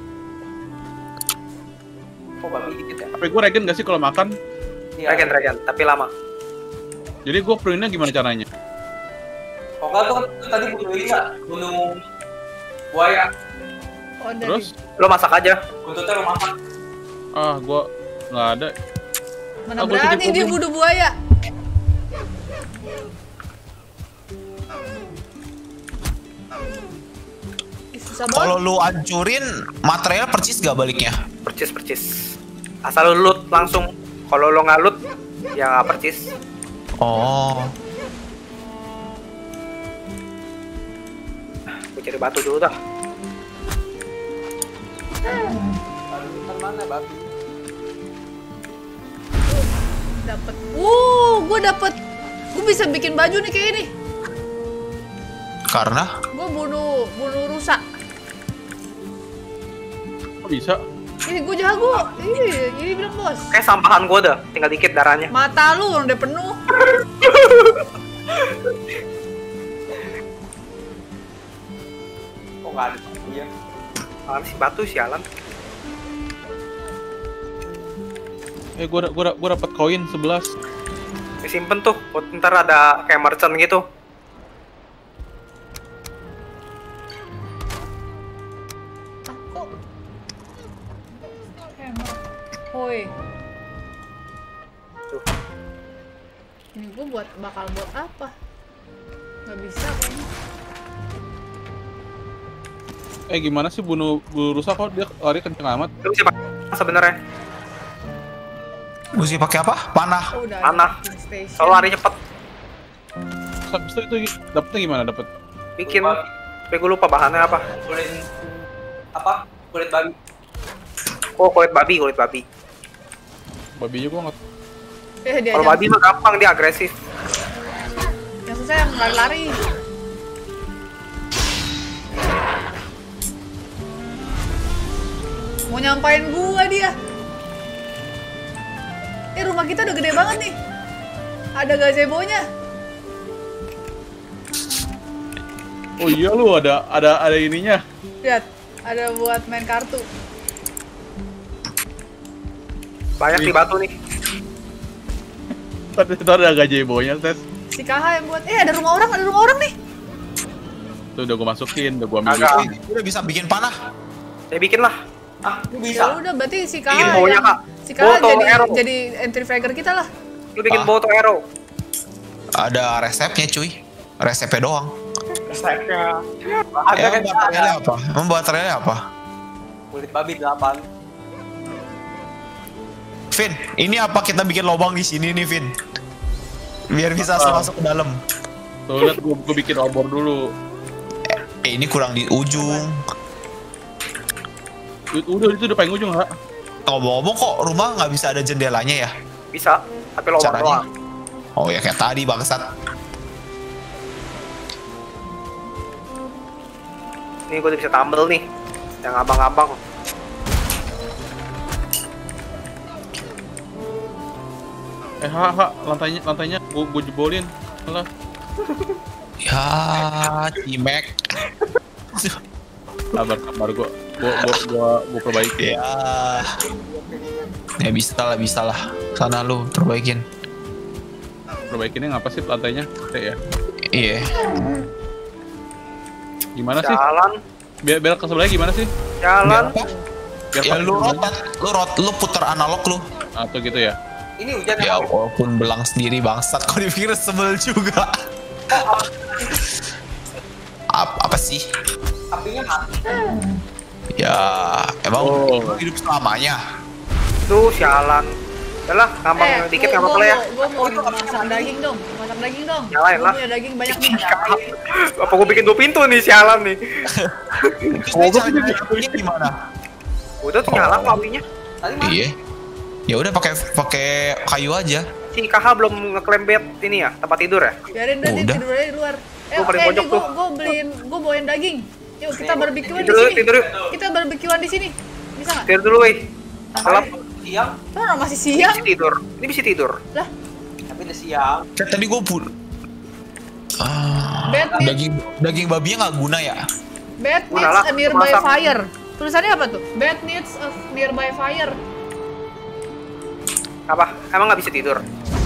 Kok babi dikit ya? Tapi gue regen gak sih kalau makan? Iya. Regen regen, tapi lama. Jadi gue pruninnya gimana caranya? Kok nggak tuh kan tuh tadi bunuh ini nggak? Bunuh buaya. Oh, dari Terus? Lo masak aja. Buntutnya lo makan. Ah, gue nggak ada. mana Ah, gua berani titip dia mobil. bunuh buaya? Ih, susah Kalau banget. lu hancurin material percis gak baliknya? Percis percis. Asal lo loot langsung. Kalau lo nggak loot, ya nggak percis. Oh. Gue cari batu dulu dah. Babi mana babi? Dapat. Uh, gue dapat. Gue bisa bikin baju nih kayak ini. Karena Gue bunuh bunuh rusa. Kok bisa? Ini gue jago. Ini ini bilang bos. Kayak sampahan gue dah, tinggal dikit darahnya. Mata lu udah penuh. Kok nggak ada babi ya? Mana sih batu sialan. Eh, gue gue gue dapat koin sebelas. Disimpen tuh, buat ntar ada kayak merchant gitu. Ah, kok? Hammer. Hoi. Tuh. Ini gue buat bakal buat apa? Gak bisa kayaknya. Eh, gimana sih bunuh bunuh rusa kok dia lari kenceng amat? Lu bisa pakai sebenarnya. mesti pakai apa? Panah. Oh, udah Panah. ada cooking station. Kalau lari cepet, Habis itu itu dapetnya gimana dapet? bikin. Tapi gue lupa bahannya apa. Kulit apa? Kulit babi. Oh, kulit babi, kulit babi. Babinya gue nggak. Eh, dia Kalau aja. babi mah gampang, dia agresif. Yang susah yang lari-lari. Mau nyampain gua dia. Eh, rumah kita udah gede banget nih. Ada gazebo-nya. Oh iya lu ada ada ada ininya. Lihat, ada buat main kartu. Banyak di batu nih. Tadi itu ada gazebo-nya, tes. Si K H yang buat. Eh, ada rumah orang, ada rumah orang nih. Tuh udah gue masukin, udah gue ambil. Agak. Wih, udah bisa bikin panah. Saya bikin lah. Ah, lu Ya bisa. udah, berarti si K H Bikin baunya, yang Kak. si K H Botol jadi arrow. jadi entry fragger kita lah. Lu bikin Ah. bow to arrow. Ada resepnya cuy. Resepnya doang. Resepnya. Ya, Ada kan? emang materialnya apa? Emang materialnya apa? Kulit babi delapan. Vin, ini apa kita bikin lubang di sini nih, Vin? Biar bisa Apa? masuk ke dalam. Tuh lihat gue gue bikin obor dulu. Eh, ini kurang di ujung. Udah itu udah paling ujung, ha. Ngomong-ngomong kok rumah nggak bisa ada jendelanya ya? Bisa, tapi lowong Caranya? doang. Oh ya kayak tadi bangsat. Nih gue udah bisa tumble nih. Yang abang-abang. Eh, ha, ha, lantainya, lantainya gua, gua jebolin. Alah. Ya, Cimek. Sabar, sabar gua. Gua, gua, gua, gua perbaiki. Ya. Ya bisa lah, bisa lah. Sana lu perbaikin. Perbaikinnya ngapa sih lantainya? Kayak ya. Iya. Gimana sih? Jalan, Biar biar ke sebelahnya gimana sih? jalan. Biar apa? Biar Ya pakai lu sebelahnya. rotat, lu rot, lu puter analog lu. Atau gitu ya? Ini hujan Ya apa? walaupun belang sendiri bangsat, kok dipikir sebel juga. Ap- apa sih? Apinya mati. Ya emang Oh. emang hidup selamanya. Tuh, sialan. Yalah, ngambang Eh, dikit gua- nggak apa-apa gua ya. mau- Gua mau masak daging dong, masak daging dong. Nyalain Gua lah. punya daging banyak nih. Apa gue bikin dua pintu nih, sialan nih. Terus ini cara nyalain apinya gimana? Udah tuh nyala kok apinya. Tadi mati. Iya. Ya udah pakai pakai kayu aja. Si K H belum ngeklaim bed ini ya, tempat tidur ya? Biarin deh, dia Udah. tidur aja di luar. Eh, Gua paling oke, pojok nih gua, tuh. gua beliin, gua bawain daging. Yuk kita barbekyuan di Tidur yuk, sini. tidur yuk. Kita barbekyuan di sini. Bisa nggak? Tidur dulu, weh. Gelap. Siang, Kan masih Ini siang. bisa tidur. Ini bisa tidur. Lah, tapi udah siang. Kan tadi gue pun. Ah, Bad meat. daging daging babinya nggak guna ya? bed Udah needs lah, a nearby masak. fire. Tulisannya apa tuh? Bed needs a nearby fire. Apa? Emang nggak bisa tidur?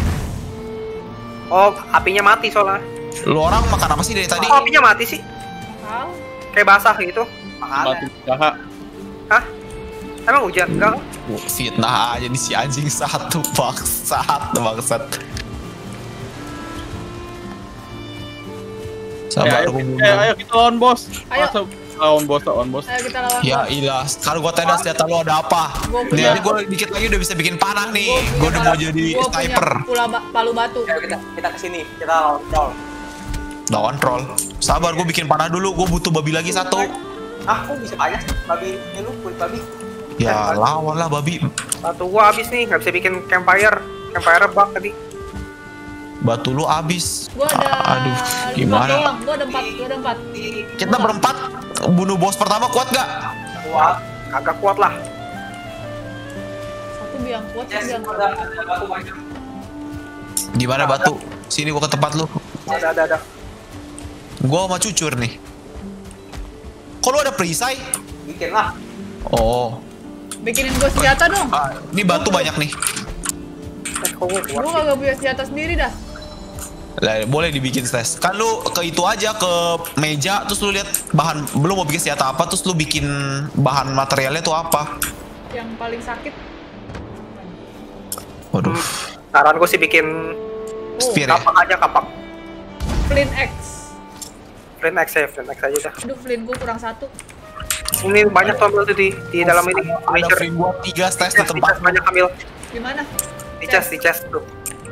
Oh, apinya mati soalnya. Lu orang makan apa sih dari tadi? Oh, apinya mati sih. Tahu? Kayak basah gitu. Makanya. Batu jaha. Hah? Emang hujan? Enggak. Oh, fitnah aja nih si anjing satu bangsat bangsat. Eh, Sabar ayo, gua kita- dulu. eh, ayo kita lawan bos. Ayo. Masa lawan bos, lawan bos. Ayo kita lawan. Ya bos. ilah, sekarang gua tanya senjata lu ada apa? Gua Nih, punya- ini gua dikit lagi udah bisa bikin panah nih. Gua Gua udah mau punya- jadi gua punya sniper. pula ba- palu batu. Ayo kita kita kesini, kita lawan troll. Lawan troll. Sabar, gua bikin panah dulu. Gua butuh babi lagi satu. Ah, kok bisa banyak sih babi? Ini lu kulit babi. Ya lawan lah babi. Batu gua habis nih, nggak bisa bikin campfire. Campfire bug tadi. Batu lu abis. Gua ada Ah, Aduh, lima gimana? doang. Gua ada empat. Gua ada empat. Kita berempat bunuh bos pertama kuat gak? Kuat. Agak kuat lah. Satu biang kuat, satu Yes, biang kuat. ada ada batu banyak. Gimana batu? Sini gua ke tempat lu. Ada, ada, ada. Gua sama cucur nih. Kok lu ada perisai? Bikin lah. Oh, Bikinin gua senjata dong. ah, ini batu banyak nih. Eh, kok gua kuat? Gua kagak punya senjata sendiri dah. Lah, boleh dibikin stres. Kan lu ke itu aja ke meja terus lu lihat bahan belum mau bikin senjata apa terus lu bikin bahan materialnya tuh apa. Yang paling sakit. Waduh. Saran gua sih bikin Oh, Spear ya? kapak aja, kapak. Flint X. Flint X ya, Flint X aja dah. Aduh, flint gua kurang satu. Ini banyak tombol tuh di, di dalam ini. Ada Furniture. free gua tiga stres di Di chest tempat. banyak ambil. Di mana? Di chest, di chest tuh.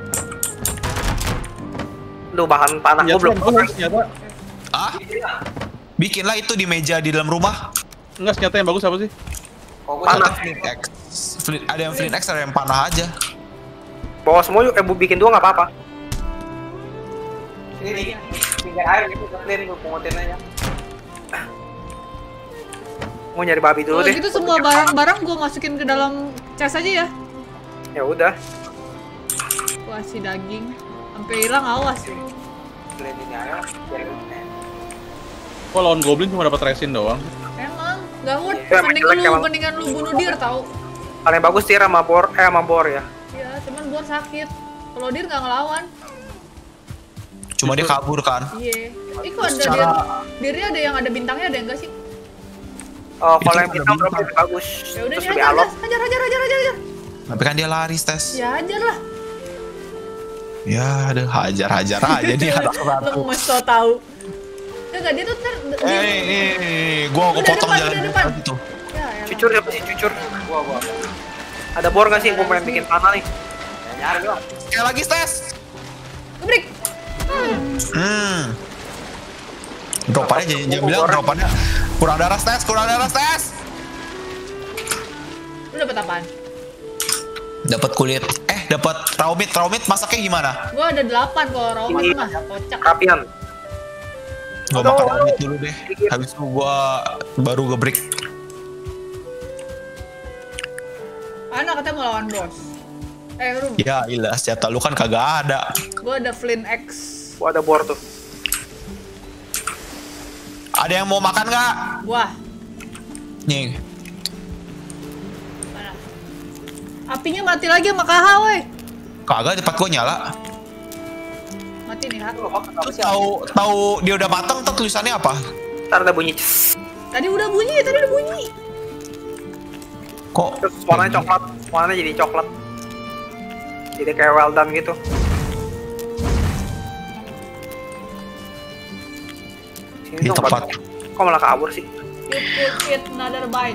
Duh, bahan panah gua Senjata, belum. bagus, senjata. Ah? Bikinlah itu di meja di dalam rumah. Enggak, senjata yang bagus apa sih? Kok gue Panah. Ada Flint X. Flint- ada yang Flint X, ada yang panah aja. Bawa semua yuk, eh bu bikin dua nggak apa-apa. ini nih. Tinggal air itu clean gue pungutin aja. Mau nyari babi dulu Kalau deh. gitu semua barang-barang gua masukin ke dalam chest aja ya. Ya udah. Wah, si daging sampai hilang, awas. Clean ini aja. Biar Kok lawan goblin cuma dapat resin doang? Emang nggak worth. Ya, Mending jelek lu, emang. mendingan lu bunuh dir tau. Paling bagus tier sama bor, eh sama bor ya. Iya, cuman bor sakit. Kalau dir nggak ngelawan. Cuma dia kabur kan. Iya. Ih, kok ada Secara- dir, dirnya ada yang ada bintangnya, ada yang enggak sih? Oh, Itu kalau yang ada bintang bintang. berarti lebih bagus. Ya udah Terus nih, lebih hajar, alot. hajar, hajar, hajar, hajar, hajar. Tapi kan dia lari tes. Ya hajar lah. Ya, ada hajar-hajar aja dia anak Lu satu. mau so tahu. Enggak, dia tuh ntar Eh, eh, eh, gua gua Udah potong depan, jalan udah depan. gitu. Ya, elah. Cucur siapa sih cucur? gua gua. Ada bor nggak sih? Gua pengen bikin panah nih. Ya, nyari doang. Sekali lagi tes. Gebrik. Hmm. Dropannya jadi dia bilang dropannya kurang darah tes, kurang darah tes. Lu dapet apaan? Dapat kulit. Eh, dapat raw meat. Raw meat masaknya gimana? Gua ada delapan kalau raw meat mah kocak. Rapian. Gua Aduh, makan raw aduh. meat dulu deh. Habis itu gua baru gebreak. Ana katanya mau lawan bos. Eh, Rum. Ya ilah, senjata lu kan kagak ada. Gua ada Flint X. Gua ada bor tuh. Ada yang mau makan nggak? Wah, Nih, mana? Apinya mati lagi sama K H, woi. kagak di tempat gua nyala. Mati nih, Ha. Terus tahu tahu dia udah matang, tuh tulisannya apa? Ntar ada bunyi ces. Tadi udah bunyi, tadi udah bunyi. Kok Terus warnanya coklat. Warnanya jadi coklat. Jadi kayak well done gitu. Sini di dong, tempat? Kok kok malah kabur sih? It could eat another bite.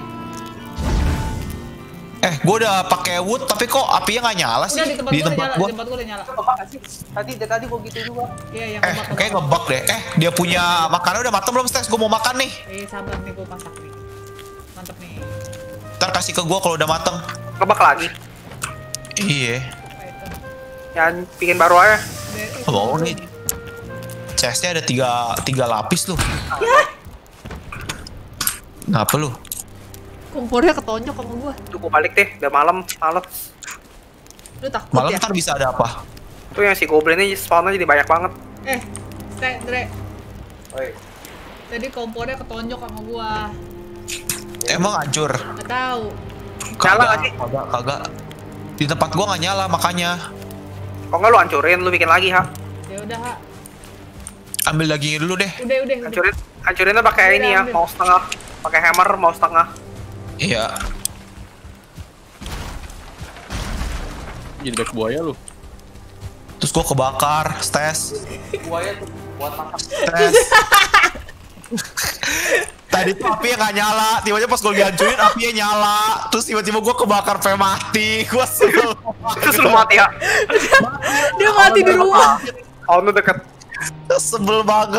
Eh, gua udah pakai wood tapi kok apinya nggak nyala sih Udah di tempat di gua udah tempat nyala, gua. di tempat gua udah nyala. Tadi tadi gua gitu juga. Iya, yang Eh, kebak kayak ngebug deh. Eh, dia punya makanan udah matang belum, Stes? Gua mau makan nih. Eh, sabar nih gua masak nih. Mantep nih. Ntar kasih ke gua kalau udah matang. Kebak lagi. Iya. Apa itu? Yang bikin baru aja. There is Mau no nih. room. Chestnya ada tiga, tiga lapis lu. Ya, Ngapa lu? kompornya ketonjok sama gua. Tuh gua balik deh, udah malam, males. Lu takut Malam ya? ntar bisa ada apa? Tuh yang si goblin ini spawnnya jadi banyak banget. Eh, Stek, Dre. Oi. Tadi kompornya ketonjok sama gua. Emang hancur? Nggak tahu. Nyala nggak sih? Kagak, kagak. Di tempat gua nggak nyala makanya. Kok nggak lu hancurin, lu bikin lagi, Ha? Ya udah, Ha. Ambil dagingnya dulu deh. Udah, udah, udah. Hancurin, hancurinnya pakai Udah, ini ya, ambil. mau setengah. Pakai hammer, mau setengah. Iya. Jadi back buaya lu. Terus gua kebakar, Stes. Buaya tuh buat makan. Stes. Tadi tuh apinya nggak nyala, tiba-tiba pas gua dihancurin apinya nyala, terus tiba-tiba gua kebakar sampai mati, gua sebel. Terus lu mati ya? Dia mati di rumah. Oh, lu deket. Sebel banget.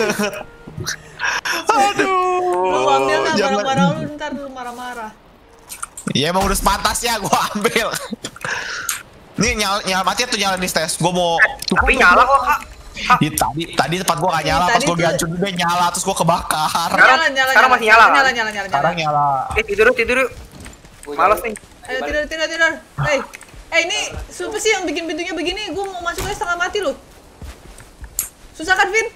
Aduh. Lu ambil nggak Jangan- barang-barang lu, ntar lu marah-marah. Ya emang udah sepantasnya gua ambil. Nih nyala, nyala mati atau nyala nih, Stes? Gua mau. Tapi nyala kok, Kak. Di, tadi tadi tempat gua gak nyala, pas Tadi gua tuh- dihancurin dia nyala, terus gua kebakar. Sekarang- Nyala, nyala, sekarang nyala. masih nyala, kan? Nyala, nyala, nyala, Sekarang nyala. nyala. Eh, tidur yuk, tidur yuk. Males nih. Ayo tidur, tidur, tidur. Hei, eh ini siapa sih yang bikin pintunya begini? Gua mau masuk aja setengah mati lu. Susah kan, Vin?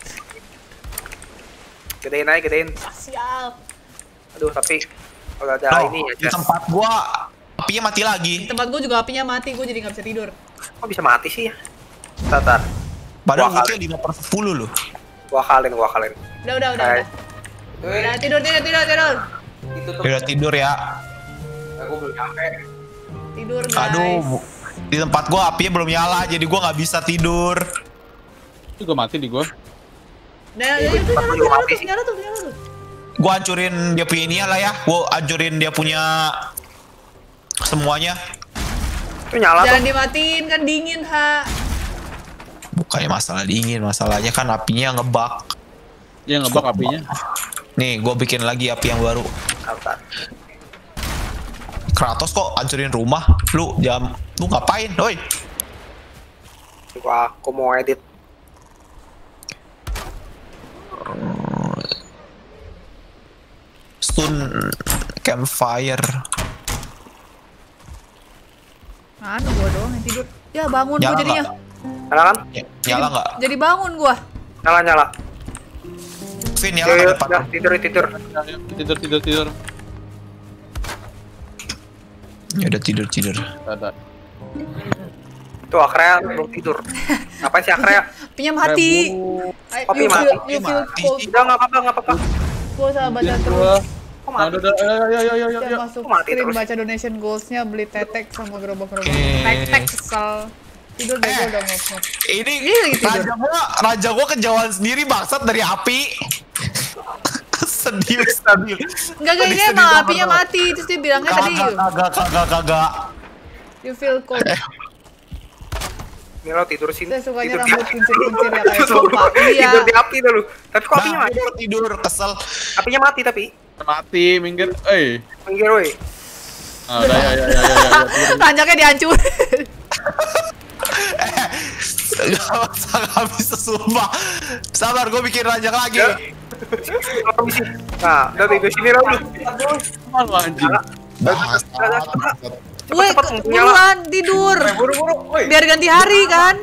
Gedein aja, gedein. Siap. Aduh, tapi kalau ada Loh, ini ya, di Jess. tempat gua apinya mati lagi. Di tempat gua juga apinya mati, gua jadi nggak bisa tidur. Kok bisa mati sih ya? Ntar, ntar. Padahal Gua woodnya lima per sepuluh loh. Gua kalin, gua kalin. Udah, udah, udah, Hai. udah. Udah, tidur, tidur, tidur, tidur. Ditutup. Udah tidur ya. Aku belum nyampe. Tidur, guys. Aduh, di tempat gua apinya belum nyala, jadi gua nggak bisa tidur. Itu gua mati di gua. Nah, ya, itu nyala, tuh, nyala, tuh, nyala, tuh, nyala, tuh. Gua hancurin dia punya ini lah ya. Gua hancurin dia punya semuanya. Itu nyala Jangan tuh. dimatiin, kan dingin, Ha. Bukannya masalah dingin, masalahnya kan apinya ngebak. Dia ngebak apinya. Nih, gua bikin lagi api yang baru. Ntar. Kratos kok hancurin rumah? Lu jam, lu ngapain? Woi, Gua, aku mau edit. stun campfire. Anu gua doang yang tidur. Ya bangun gua Nyala jadinya. nggak? Nyala kan? Ya, nyala nggak? Jadi bangun gua. Nyala, nyala. Vin, Yuk, nyala yuk, nggak depan? udah, tidur, tidur. Tidur tidur tidur. Ya udah tidur tidur. Ada. Tuh, Akrea belum tidur. Ngapain sih Akrea? Apinya mati. Ay, Kopi you mati. feel, you feel Mati. cold. Udah, nggak apa-apa, nggak apa-apa. Gua usah baca Gua. terus. Kok Nah, mati? udah, udah, ayo, ayo, ayo, ayo, Jangan ayo. masuk Kok mati screen, terus? baca donation goalsnya, beli tetek sama gerobak-gerobak. Eh. Tek-tek kesel. Tidur deh, gua udah ngop-ngop. Ini Iya, lagi tidur. raja gua, raja gua kejauhan sendiri bangsat dari api. Sedih, stabil. Enggak, enggak, ini Sedih emang banget. apinya mati. Terus dia bilangnya tadi, Kagak, kagak, kagak, kagak. you feel cold. Ini lo tidur sini. Saya sukanya Tidur di rambut api. kuncir-kuncir ya kayak Tidur sofa. di- Iya. Tidur di api dah lu. Tapi kok apinya Nah, mati? tidur, tidur, kesel. Apinya mati tapi. Mati, minggir. Eh. Minggir woi. Ah, udah, ya, ya, ya, ya, ya, ya. Tanjaknya dihancurin. Eh, gak usah gak bisa sumpah. Sabar, gue bikin ranjang lagi. Nah, dari di sini lah lu. Malu anjing. Woi, buruan tidur. Buru-buru, woi. Biar ganti hari kan.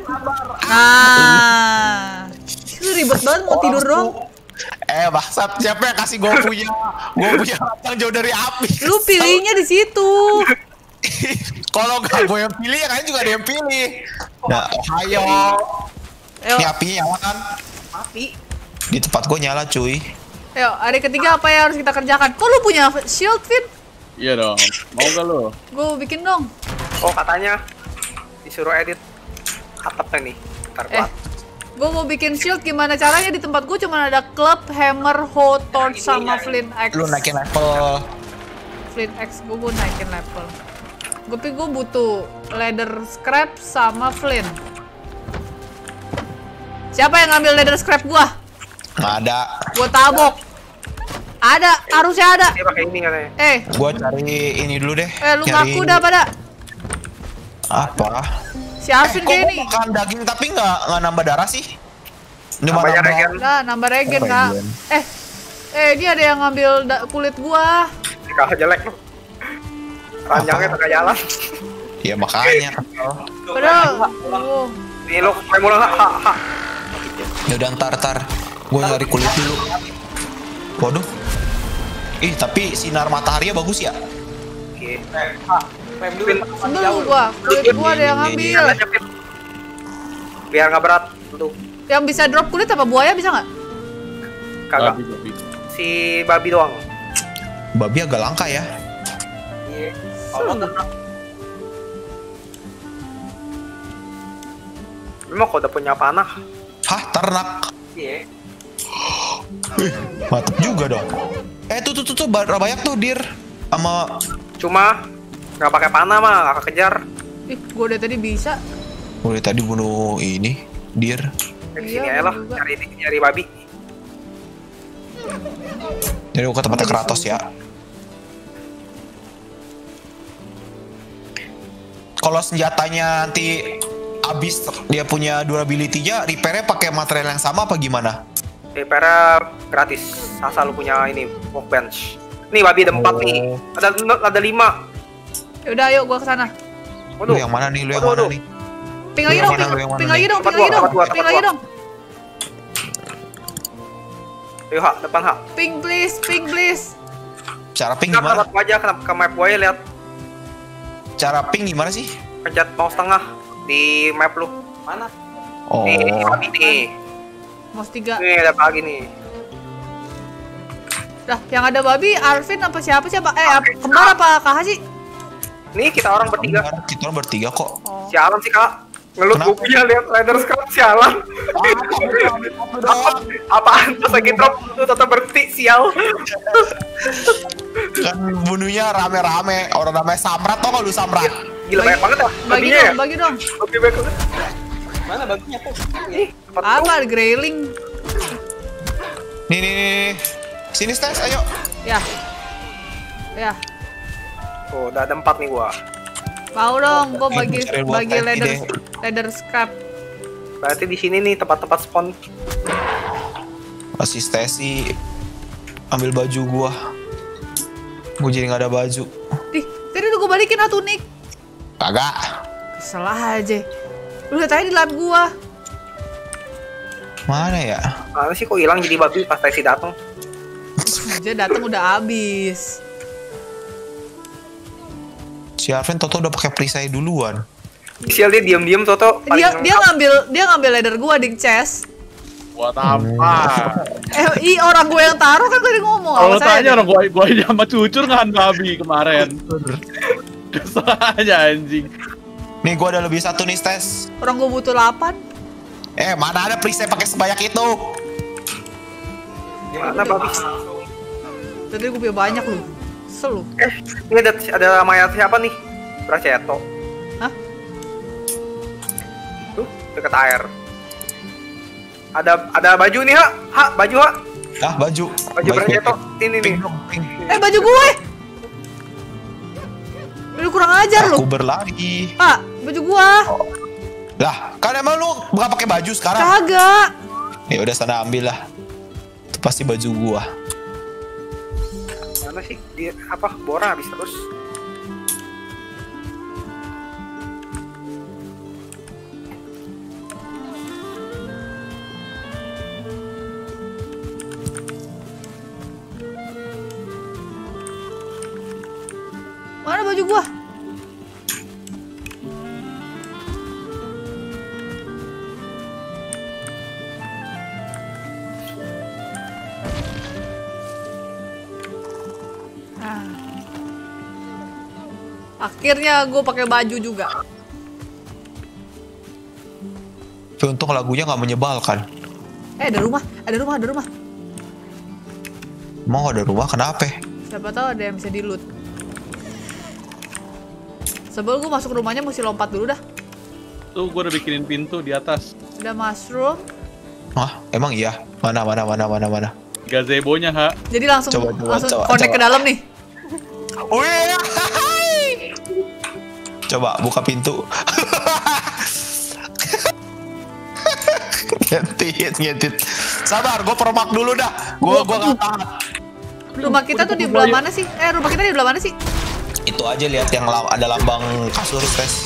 Nah, itu ribet banget mau tidur dong. Eh, bangsat, siapa yang kasih gue punya? Gue punya ranjang jauh dari api. Lu pilihnya di situ. Kalau gak gue yang pilih, ya kalian juga ada yang pilih. Nah, ayo. Ayo, Ini apinya nyala kan? Api. Di tempat gue nyala, cuy. ayo, hari ketiga apa yang harus kita kerjakan? Kok lu punya shield, Fit? Iya dong. Mau gak lo? Gue bikin dong. Oh, katanya disuruh edit atapnya nih. Ntar Eh, gua. gue mau bikin shield, gimana caranya? Di tempat gue cuma ada club, hammer, hoe, torch, sama flint axe. Lu naikin level. Flint axe gue gue naikin level. Gue pikir gue butuh leather scrap sama flint. Siapa yang ngambil leather scrap gua? Nggak ada. Gua tabok. Ada, harusnya ada. Dia pakai ini katanya. Eh, Gue cari ini dulu deh. eh lu Cari- ngaku dah pada. Apa? Si Alvin Eh, kok kayak gua ini. makan daging tapi nggak nggak nambah darah sih? Cuma Nambah nambah. regen. Nah, nambah regen, Apa Kak. regen? Eh, eh dia ada yang ngambil da- kulit gua. Kalau jelek. Ranjangnya tengah jalan. Ya makanya. Padahal, oh, Nih lu, kayak mulai ha ha ha. Ya udah ntar ntar. Gue nyari kulit dulu. Waduh. Ih tapi sinar mataharinya bagus ya. Oke. Rem dulu. sebel gua. Kulit gua ada yang ngambil. Aja, Fit. Biar nggak berat tuh. Yang bisa drop kulit apa buaya bisa nggak? Kagak. Babi, babi. Si babi doang. Babi agak langka ya. Iya. Kalau tenang. Memang kok udah punya panah. Hah, ternak. Iya. Mantep juga dong. Eh tuh tuh tuh, tuh bar- banyak tuh dir sama Cuma nggak pakai panah mah, nggak kekejar. Ih, gua dari tadi bisa. boleh tadi bunuh ini dir. Di Iya, sini aja lah, juga. cari cari babi. Jadi gue ke tempatnya Kratos ya. Kalau senjatanya nanti habis dia punya durability-nya, repair-nya pakai material yang sama apa gimana? Repair gratis, asal lu punya ini workbench. Nih babi ada empat Oh. nih, ada ada lima. Ya udah, ayo gua ke sana. Lu Waduh, yang mana nih? Lu yang Waduh, mana waduh. nih? Ping lagi Yang dong, mana, ping, lu yang mana ping nih? lagi dong, Tempat ping lagi gua, dong, tempat gua, ping tempat lagi gua. dong. Ayo ha, depan ha. Ping please, ping please. Cara ping Kenapa gimana? tempat aja ke, ke map gue lihat Cara ping gimana sih? pencet mouse tengah di map lu. Mana? Oh, Nih, babi nih. Mouse tiga. Nih ada lagi nih. Dah, yang ada babi, Arvin apa siapa siapa? Eh, ap- kembar apa Kak sih? Nih kita orang bertiga. kita orang bertiga kok. Oh. Sialan sih kak. Ngelut Kenapa? gue punya lihat leather scrap sialan. Apaan pas lagi drop lu tetap berhenti sial. Kan bunuhnya rame-rame. Orang namanya Samrat, tau gak lu Samrat? Gila banyak banget ya. Bagi babinya dong, ya. bagi dong. Oke baik banget. Mana baginya tuh? Ih, tempat lu. Apa grayling? Nih, nih, nih, nih. Sini, Stes, ayo. Ya. Ya. Tuh udah ada empat nih gua. Mau dong, gua Eh, bagi cari buat bagi tadi leather deh. leather scrap. Berarti di sini nih tempat-tempat spawn. Masih Stacy ambil baju gua. Gua jadi nggak ada baju. Ih, tadi udah gua balikin atuh Nick. Kagak. Salah aja. Lu lihat aja di lab gua. Mana ya? Mana sih kok hilang jadi babi pas Stacy datang? Dia datang udah habis. Si Arvin Toto udah pakai perisai duluan. Sial dia diam-diam Toto. Dia paling dia lengkap. ngambil dia ngambil leather gua di chest. Buat apa? Eh, i orang gue yang taruh kan tadi ngomong. Kalau sama saya. tanya orang gua gua ini sama cucur ngan babi kemarin. Kesel aja anjing. Nih gua ada lebih satu nih, Stes. Orang gue butuh delapan. Eh, mana ada perisai pakai sebanyak itu? Mana babi? Tadi gue punya banyak lu. Selu. Eh, ini ada ada mayat siapa nih? Braceto. Hah? Tuh, dekat air. Ada ada baju nih, Ha. Ha, baju, Ha. Ah, baju. Baju Braceto. Ini nih. Pink dong, pink. Eh, baju gue. Lu kurang ajar lu. Aku berlari. Pak, Baju gua. Lah, kan emang lu nggak pakai baju sekarang? Kagak. Ya udah sana ambil lah. Itu pasti baju gua. Mana sih? Dia apa? Bora habis terus. Mana baju gua? Ah. Akhirnya gue pakai baju juga. Tapi untung lagunya nggak menyebalkan. Eh, ada rumah, ada rumah, ada rumah. Mau ada rumah kenapa? Siapa tahu ada yang bisa di loot. Sebelum gue masuk rumahnya mesti lompat dulu dah. Tuh gue udah bikinin pintu di atas. Ada mushroom. Hah? Emang iya? Mana mana mana mana mana? Gazebo-nya, ha. Jadi langsung Coba, coba, langsung coba, connect coba. ke dalam nih. Wih. Coba buka pintu. Ngentit, ngentit. Sabar, gue permak dulu dah. Gue gue nggak tahan. Rumah kita tuh di belah mana sih? Eh, rumah kita di belah mana sih? Itu aja lihat yang la- ada lambang kasur Stres.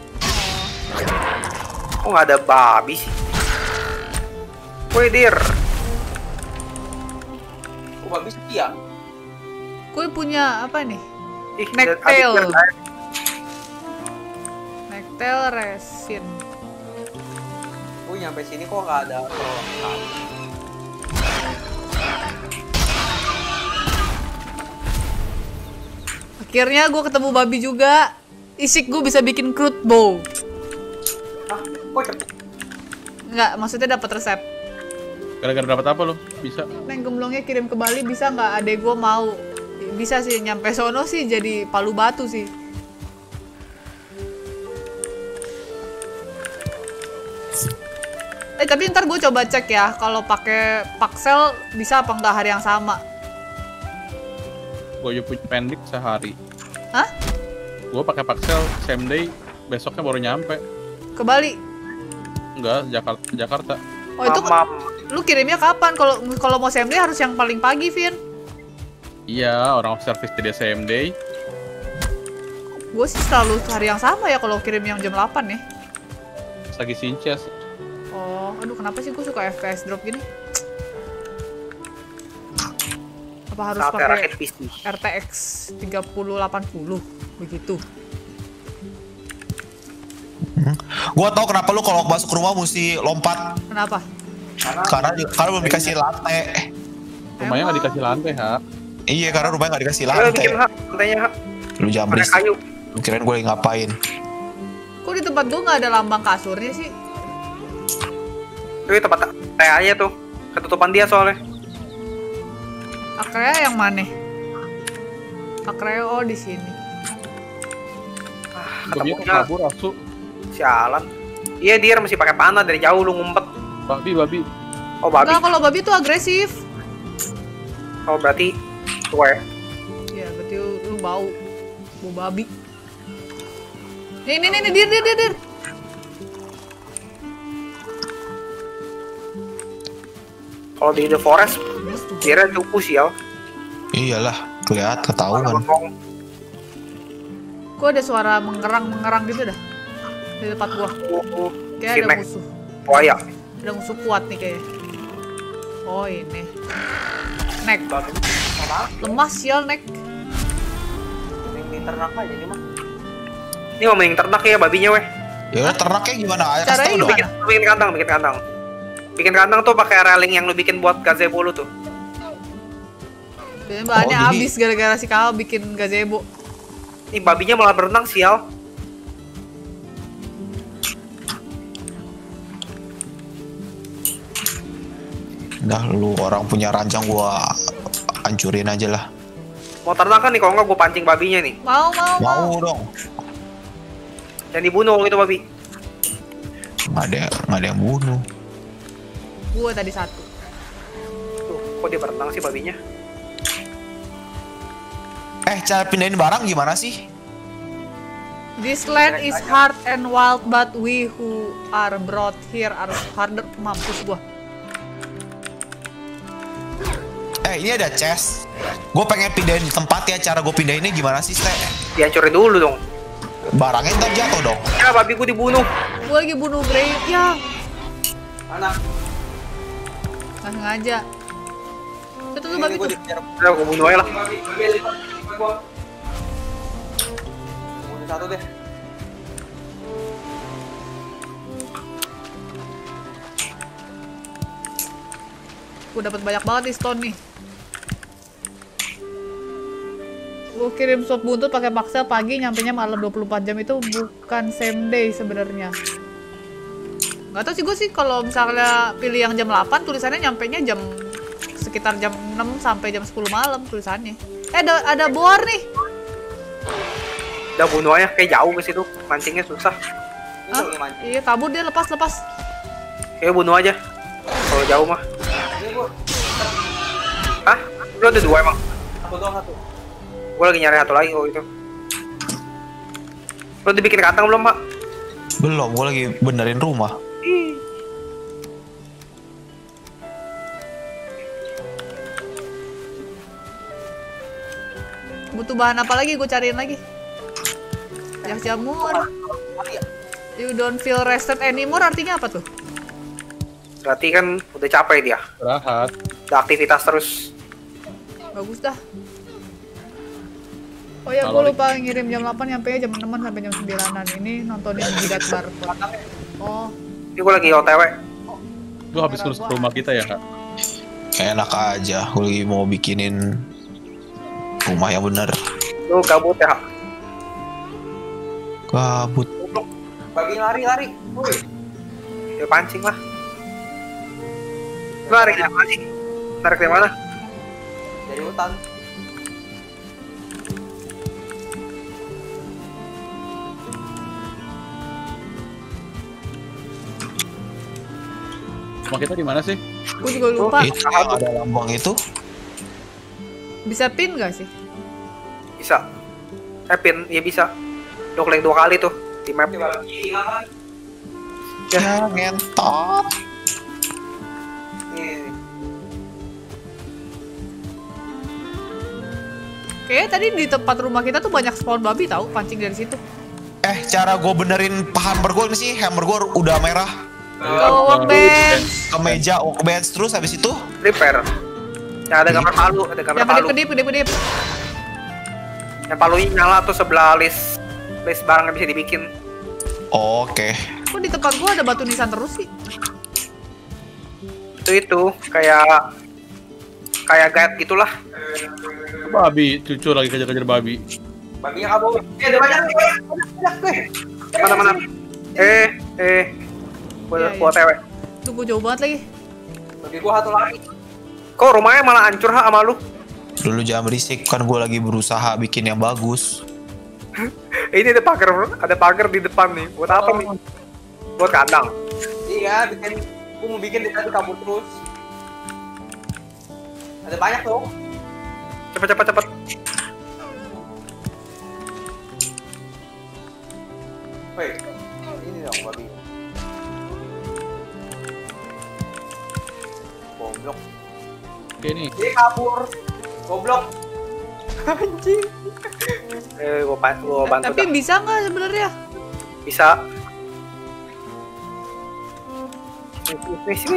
Kok nggak ada babi sih? Woi dir. Kok babi sepi ya? Gue punya apa nih? Ih, Necktail. ada- ada- Necktail resin. Gue nyampe sini kok nggak ada perlengkapan. Akhirnya gue ketemu babi juga. Isik gue bisa bikin crude bow. Hah? Kok cepet? Enggak, maksudnya dapat resep. Gara-gara dapat apa lo? Bisa. Neng gemblongnya kirim ke Bali bisa nggak? Adek gue mau. Bisa sih, nyampe sono sih jadi palu batu sih. Eh tapi ntar gue coba cek ya, kalau pakai paksel bisa apa nggak hari yang sama? Gue juga punya pendek sehari. Hah? Gue pakai paksel same day, besoknya baru nyampe. Ke Bali? Enggak, Jakarta. Jakarta. Oh itu Mamam. lu kirimnya kapan? Kalau kalau mau same day harus yang paling pagi, Vin. Iya, orang service jadi same day. Gue sih selalu hari yang sama ya kalau kirim yang jam delapan ya. Lagi Sinches. Oh, aduh kenapa sih gue suka F P S drop gini? Apa harus Saatnya pakai rakit P C. R T X tiga puluh delapan puluh begitu? Gue tau kenapa lu kalau masuk rumah mesti lompat. Kenapa? Karena karena belum dikasih lantai. Rumahnya nggak Emang? dikasih lantai, ha. Iya, karena rumahnya nggak dikasih Ayo lantai. bikin hak, lantainya hak. Lu jangan Pakai berisik. kayu. Lu kirain gue lagi ngapain? Kok di tempat gue nggak ada lambang kasurnya sih? Tuh tempat teh aja tuh. Ketutupan dia soalnya. Akrea yang mana? Akrea oh di sini. Ah, Gue bilang ketemunya kabur, asu. sialan. Iya dia mesti pakai panah dari jauh lu ngumpet. Babi, babi. Oh babi. Enggak, kalau babi tuh agresif. Oh berarti gue. Ya berarti lu, lu bau, bau babi. Nih nih nih nih, dir dir dir dir. Kalau di The Forest kira cukup sih ya. Iyalah, kelihatan ketahuan. Kok ada suara mengerang mengerang gitu dah di tempat gua. Kayak Si ada Mac. musuh. Oh iya. Ada musuh kuat nih kayaknya. Oh ini. Nek. Lemah sial Nek. Ini ternak aja nih mah. Ini ngomongin ternak ya babinya weh. Ya udah ternaknya gimana? Ayo kasih Caranya tau dong. gimana? Bikin, bikin kandang, bikin kandang. Bikin kandang tuh pakai railing yang lu bikin buat gazebo lu tuh. Biasanya bahannya Oh, jadi- habis gara-gara si Kau bikin gazebo. Ini babinya malah berenang sial. Dah lu orang punya ranjang gua hancurin aja lah. Mau ternak kan nih kalau nggak gue pancing babinya nih. Mau mau mau. Mau dong. Jangan dibunuh kalau itu babi. Nggak ada nggak ada yang bunuh. Gua tadi satu. Tuh, kok dia berenang sih babinya? Eh, cara pindahin barang gimana sih? This land is hard and wild, but we who are brought here are harder. Mampus gua. Eh ini ada chest. Gue pengen pindahin tempat ya. Cara gue pindahinnya gimana sih, Ste? Dihancurin dulu dong. Barangnya ntar jatuh dong. Ya, babi gue dibunuh. Gua lagi bunuh Grey ya. Mana? Nggak sengaja. Itu tuh babi Gue tuh. dikejar. Ya, gue bunuh aja lah. Babi, babi, lipat, lipat gua. Bunuh satu deh. Gue dapat banyak banget nih stone nih. Gue kirim sop buntut pakai Paxel pagi, nyampenya malam dua puluh empat jam itu bukan same day sebenarnya. Gak tau sih gue sih kalau misalnya pilih yang jam delapan tulisannya nyampenya jam sekitar jam enam sampai jam sepuluh malam tulisannya. Eh ada ada boar nih. Udah bunuh aja, kayak jauh ke situ. Mancingnya susah. Ini Hah? lagi mancing. Iya kabur dia lepas lepas. Kayak bunuh aja. Kalau jauh mah. Ini gua Hah? Lu ada dua emang? satu doang satu. Gue lagi nyari satu lagi kalau gitu. Lu udah bikin kandang belum, Pak? Belum, gue lagi benerin rumah. Ih. Butuh bahan apa lagi? Gue cariin lagi. Jak jamur. Mati ya? You don't feel rested anymore artinya apa tuh? Berarti kan udah capek dia. Istirahat. Udah aktivitas terus. Bagus dah. Oh ya, gue Kalau- lupa ngirim jam delapan nyampe jam enam sampai jam sembilanan. Ini nontonin Jidat Barcode. Oh, Ini gue lagi O T W. Gue habis ngurus ke rumah kita ya, Kak. Enak aja, gue lagi mau bikinin rumah yang bener. Lu gabut ya? Kabut. Babi lari lari. Woi. Ya pancing lah. Lu narik dari mana sih? Narik dari mana? Dari hutan. Rumah kita di mana sih? gue juga lupa. Itu yang ada lambang itu. Bisa pin gak sih? Bisa. Eh pin, ya bisa. Lu klik dua kali tuh di map. Ini babi kan. Ya ngentot. Nih. Kayaknya tadi di tempat rumah kita tuh banyak spawn babi tahu, pancing dari situ. Eh cara gue benerin hammer gue sih, hammer gue udah merah. Oh, workbench. Ke meja, workbench terus habis itu. Repair. Yang ada gambar palu, ada gambar Yang palu. kedip, kedip, kedip. Yang palunya nyala tuh sebelah list list barang yang bisa dibikin. Oke. Kok di tempat gua ada batu nisan terus sih? Itu itu kayak kayak guide gitulah. Babi, cucu lagi kejar-kejar babi. Babinya kabur. Eh, ada banyak nih. Banyak nih. Mana mana? Eh eh. Gua Iya, gua iya. O T W. Tuh gua jauh banget lagi. Babi gua satu lari. Kok rumahnya malah hancur ha sama lu? Dulu jangan berisik, kan gue lagi berusaha bikin yang bagus. Ini ada pagar, ada pagar di depan nih. Buat apa nih? Buat kandang. Iya, bikin gua mau bikin dia tadi kabur terus. Ada banyak tuh. Cepet cepet cepet. Woi, ini dong babi. Goblok. Oke nih. Dia kabur. Goblok. Anjing. Eh gua, pa- gua bantu Tapi dah. bisa nggak sebenarnya? Bisa. Nih sini.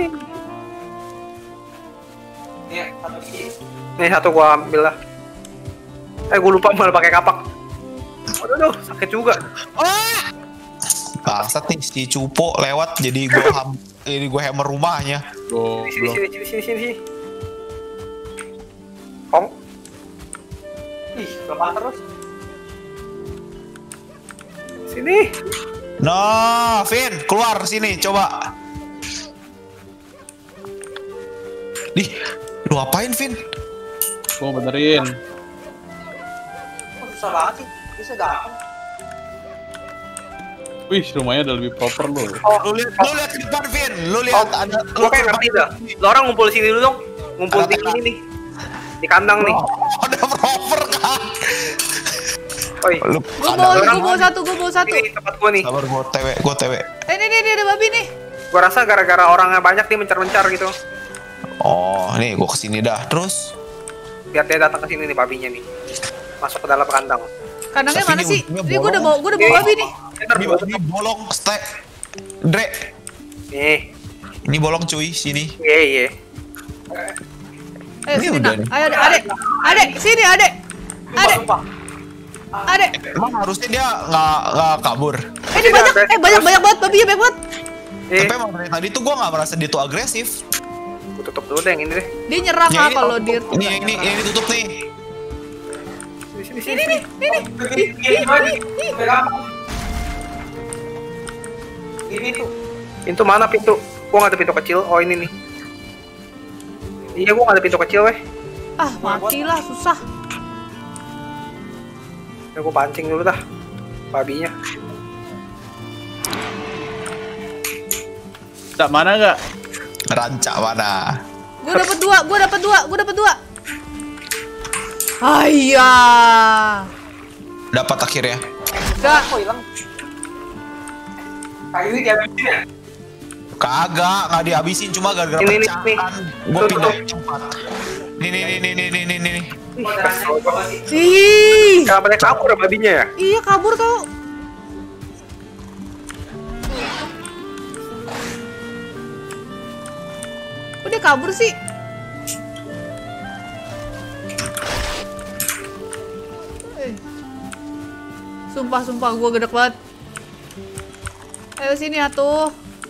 Nih, satu sini. Nih satu gua ambil lah. Eh gua lupa malah pakai kapak. Aduh, aduh, sakit juga. Bangsat nih si Cupo lewat jadi gue ham, jadi gue hammer rumahnya. Go, Sini belum. sini sini sini sini. sini. Kong. Ih, lepas terus. Sini. Nah, Vin, keluar sini coba. Dih, lu apain Vin? Gua benerin. Kok susah banget sih? Bisa gampang. Wih, rumahnya udah lebih proper loh. Oh, Lu lihat, lu lihat ke depan Vin, lu lihat Oh, ada. gua kayak ngerti dah. Lo orang ngumpul sini dulu dong. Ngumpul Ada di tenda. sini nih. Di kandang nih. Oh, ada proper kan? Oi, Lu Gue ada bawa, orang gue bawa satu, gue bawa satu. ini tempat gua nih. sabar gua T W, gua T W. Eh, ini, ini, ini ada babi nih. Gua rasa gara-gara orangnya banyak dia mencar-mencar gitu. Oh, nih gua kesini dah. Terus Biar dia datang ke sini nih babinya nih. Masuk ke dalam kandang. Kandangnya Tapi mana ini sih? ujungnya Ini gue udah bawa, gue udah bawa Nih. babi nih. Ntar ini, gua ini bolong stek. Dre, nih. ini bolong cuy sini. Iya, iya. Eh, Ini sini udah nak. nih. Ayo, adek, adek, adek, sini adek, adek, adek. Emang harusnya dia nggak nggak kabur. Eh, ini banyak, eh banyak banyak banget babinya banyak banget. Eh, Tapi emang dari tadi tuh gua nggak merasa dia tuh agresif. gua tutup dulu deh yang ini deh. Dia nyerang Ya, lah ini kalau tutup. dia. Ini ini ini tutup nih. Di sini, Ini sini, nih, sini. ini nih. Ih, ih, ih, ih. Ini tuh. Pintu mana pintu? Gua nggak ada pintu kecil. Oh ini nih. Iya, gua nggak ada pintu kecil weh. Ah, matilah susah. Ya gua pancing dulu dah. Babinya. Tak mana nggak? Rancak mana? Gue dapet dua, gue dapet dua, gue dapet dua. Ayah. Dapat akhirnya. Enggak. Kok hilang? Kayu ini dihabisin ya? Kagak, nggak dihabisin cuma gara-gara Ini, ini, pecah ini. kan. Gua Tuh, pindah tuh. tempat. Nih nih nih nih nih nih nih nih. Ih, kesel gua. Ih. Kenapa dia kabur ya babinya ya? Iya kabur kau. Kok dia kabur sih? Eh. Sumpah sumpah gue gedek banget. Ayo sini atuh.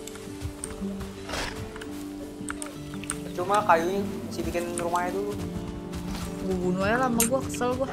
Cuma kayunya mesti bikin rumahnya dulu. Gue bunuh aja lah sama gue, kesel gue.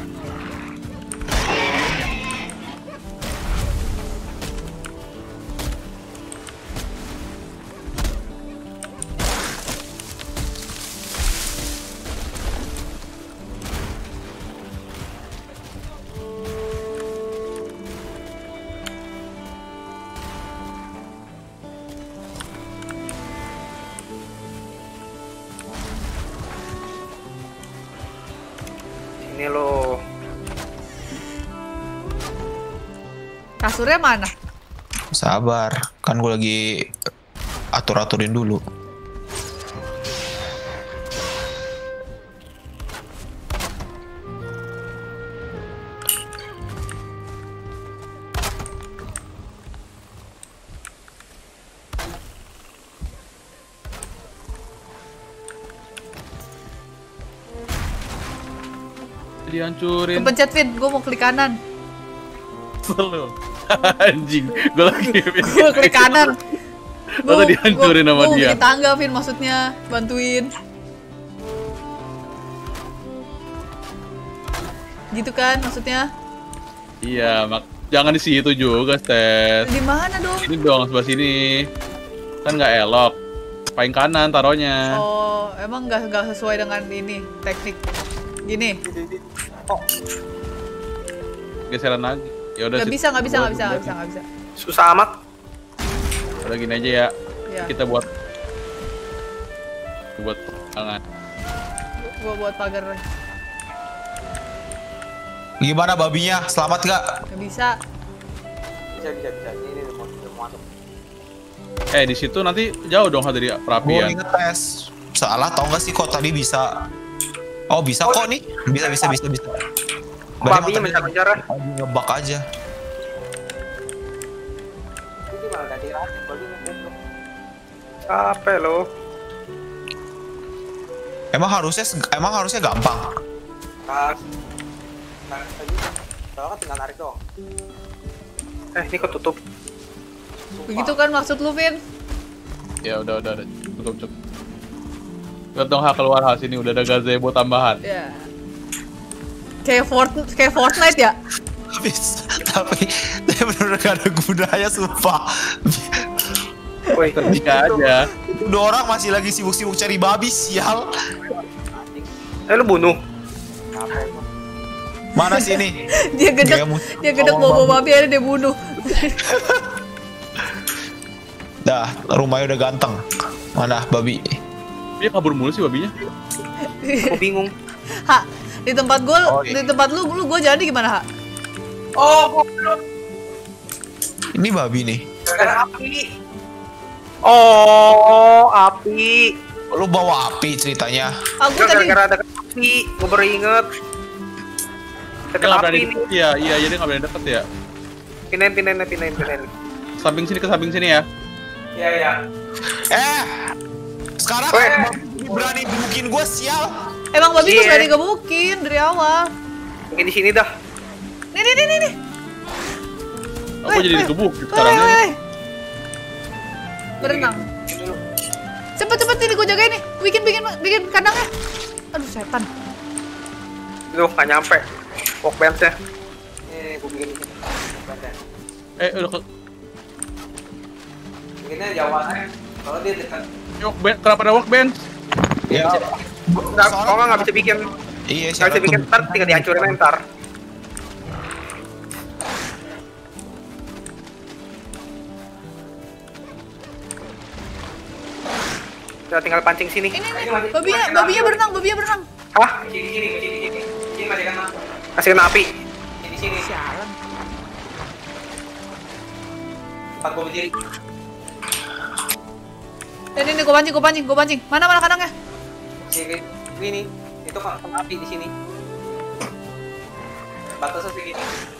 Ini lo. Kasurnya mana? Sabar, kan gue lagi atur-aturin dulu. Dihancurin. Kepencet Vin, gue mau klik kanan. Selalu. Anjing, gue lagi. Gue klik kanan. Lo tadi hancurin sama Gue dia. bikin tangga Vin maksudnya, bantuin. Gitu kan maksudnya? Iya, mak jangan di situ juga, Stes. Di mana dong? Ini dong sebelah sini. Kan nggak elok. Paling kanan taruhnya. Oh, emang nggak nggak sesuai dengan ini teknik. Gini, Geseran lagi. Ya udah. nggak situ. bisa nggak bisa nggak bisa nggak bisa nggak bisa. Susah amat. Udah gini aja ya. Ya, Kita buat buat tangan. gua buat pagar. Gimana babinya? Selamat gak? Nggak bisa. Bisa bisa bisa. Ini ini udah mau udah mau masuk. Eh di situ nanti jauh dong dari Gue perapian. ngetes. Salah tau gak sih kok tadi bisa? Oh bisa kok nih. Bisa bisa bisa bisa. Babinya mencar-mencar. Lagi ngebak aja. Ini malah ganti rahasia baginya goblok. Capek lo. Emang harusnya emang harusnya gampang. Kas. Narik aja. Soalnya kan tinggal narik doang. Eh, ini ketutup. Begitu kan maksud lu Vin? Ya udah udah udah cukup cukup. Lihat dong hak keluar hal sini udah ada gazebo tambahan. Ya. Kayak Fort kayak Fortnite ya? Habis tapi tapi bener-bener gak ada gunanya sumpah. Woi, Iya aja. Dua orang masih lagi sibuk-sibuk cari babi sial. eh lu bunuh. Capek gua. Mana sih ini? Dia gedek, Kayak mu- dia gedek awal bawa babi akhirnya dia bunuh. Dah, rumahnya udah ganteng. Mana babi? Dia kabur mulu sih babinya. Aku bingung. Ha, di tempat gua, Oh, iya. di tempat lu, lu gua jadi gimana, Ha? Oh, goblok. Ini babi nih. Gara-gara api. Oh, api. Lu bawa api ceritanya. Aku tadi Gara-gara ada api, gue baru inget. Dia Deket nggak api berani nih. deket ya, iya jadi nggak berani deket ya. Pinain, pinain, pinain, pinain. Samping sini ke samping sini ya. Iya, iya. Eh, sekarang Weh. babi berani gebukin gue sial. emang babi tuh Iya. berani gebukin dari awal. Mungkin di sini dah. Nih nih nih nih. nih. Aku Weh, jadi weh. digebuk Weh, sekarang weh, ini. weh. Berenang. Cepet cepet ini gue jagain nih. Bikin bikin bikin kandangnya. Aduh setan. Lu nggak nyampe. Workbench-nya. Ini gue bikin ini. Eh, udah ke... Bikinnya jawabannya kalau dia dekat. Workbench, kenapa ada workbench? Ya. Nggak, kalau nggak nggak bisa bikin. Iya, Nggak bisa bikin, ntar tinggal dihancurin aja ntar. Udah tinggal pancing sini. Ini nih. Babinya babinya berenang babinya berenang. Hah? Di sini, di sini, di sini. Di sini masih kena. Kasih kena api. Di sini. Sialan. Tempat gue berdiri. Ini nih gue pancing gue pancing gue pancing. Mana mana kandangnya? Sini, sini. Itu kena kena api di sini. Batasnya segini.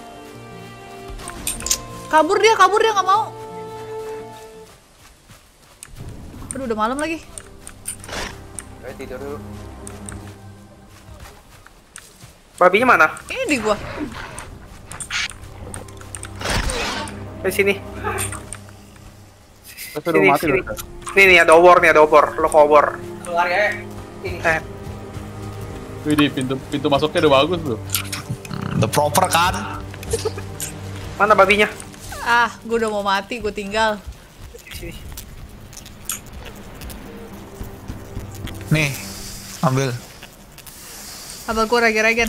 Kabur dia kabur dia nggak mau. Aduh udah malam lagi. Coba tidur dulu. Babinya mana? Ini di gua. Di sini. Terus udah Sini, mati sini. loh. Nih nih ada obor nih ada obor. Lo ke obor. Keluar ya. Ini. Eh, Wih, di pintu pintu masuknya udah bagus tuh. The proper kan? mana babinya? Ah, gue udah mau mati, gue tinggal. Sini. Nih, ambil. Abang gue regen-regen.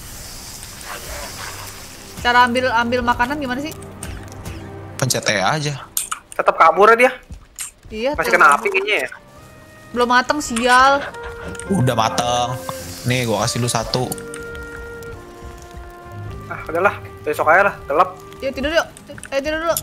Cara ambil ambil makanan gimana sih? Pencet E aja. Tetap kabur dia. Iya. Masih tuh. kena api kayaknya ya. Belum mateng sial. Udah mateng. Nih, gua kasih lu satu. Ah, udahlah. Besok aja lah. Gelap. Yuk tidur yuk. Eh tidur dulu.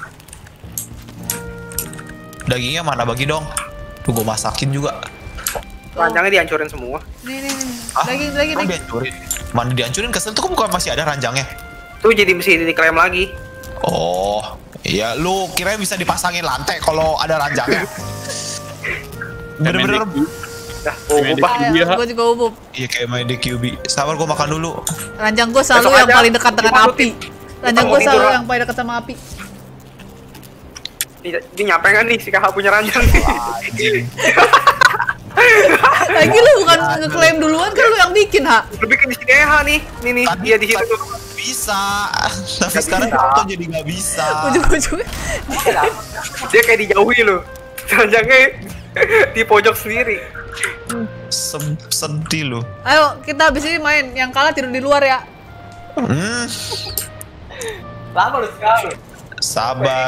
Dagingnya mana bagi dong? Tuh gua masakin juga. Ranjangnya dihancurin semua. Nih nih nih. Ah, Daging daging emang daging. dihancurin? Mana dihancurin? Kesel tuh kok bukan masih ada ranjangnya? Tuh jadi mesti diklaim lagi. Oh, iya lu kira bisa dipasangin lantai kalau ada ranjangnya? Bener-bener. Dah, gua Medic. ubah. Iya. Ayo, gue juga ubub. Iya kayak main di Q B. Sabar gua makan dulu. Ranjang gue selalu Besok yang aja. paling dekat dengan Gimana, api. Tin? Ranjang Mau gue tidur selalu lah. yang paling dekat sama api. Dia, dia nyampe nggak nih si kakak punya ranjang nih? Lagi lu bukan ngeklaim duluan kan lu yang bikin, Ha? Lu bikin di sini ya Ha, nih. Nih nih, Tadi- dia di situ tadi tuh. Bisa, tapi Nggak sekarang bisa. foto jadi nggak bisa. Ujung-ujungnya. Dia kayak dijauhi loh. Ranjangnya di pojok sendiri. Sem- sedih lu. Ayo, kita habis ini main. Yang kalah tidur di luar ya. Hmm, Lama lu sekali. sabar.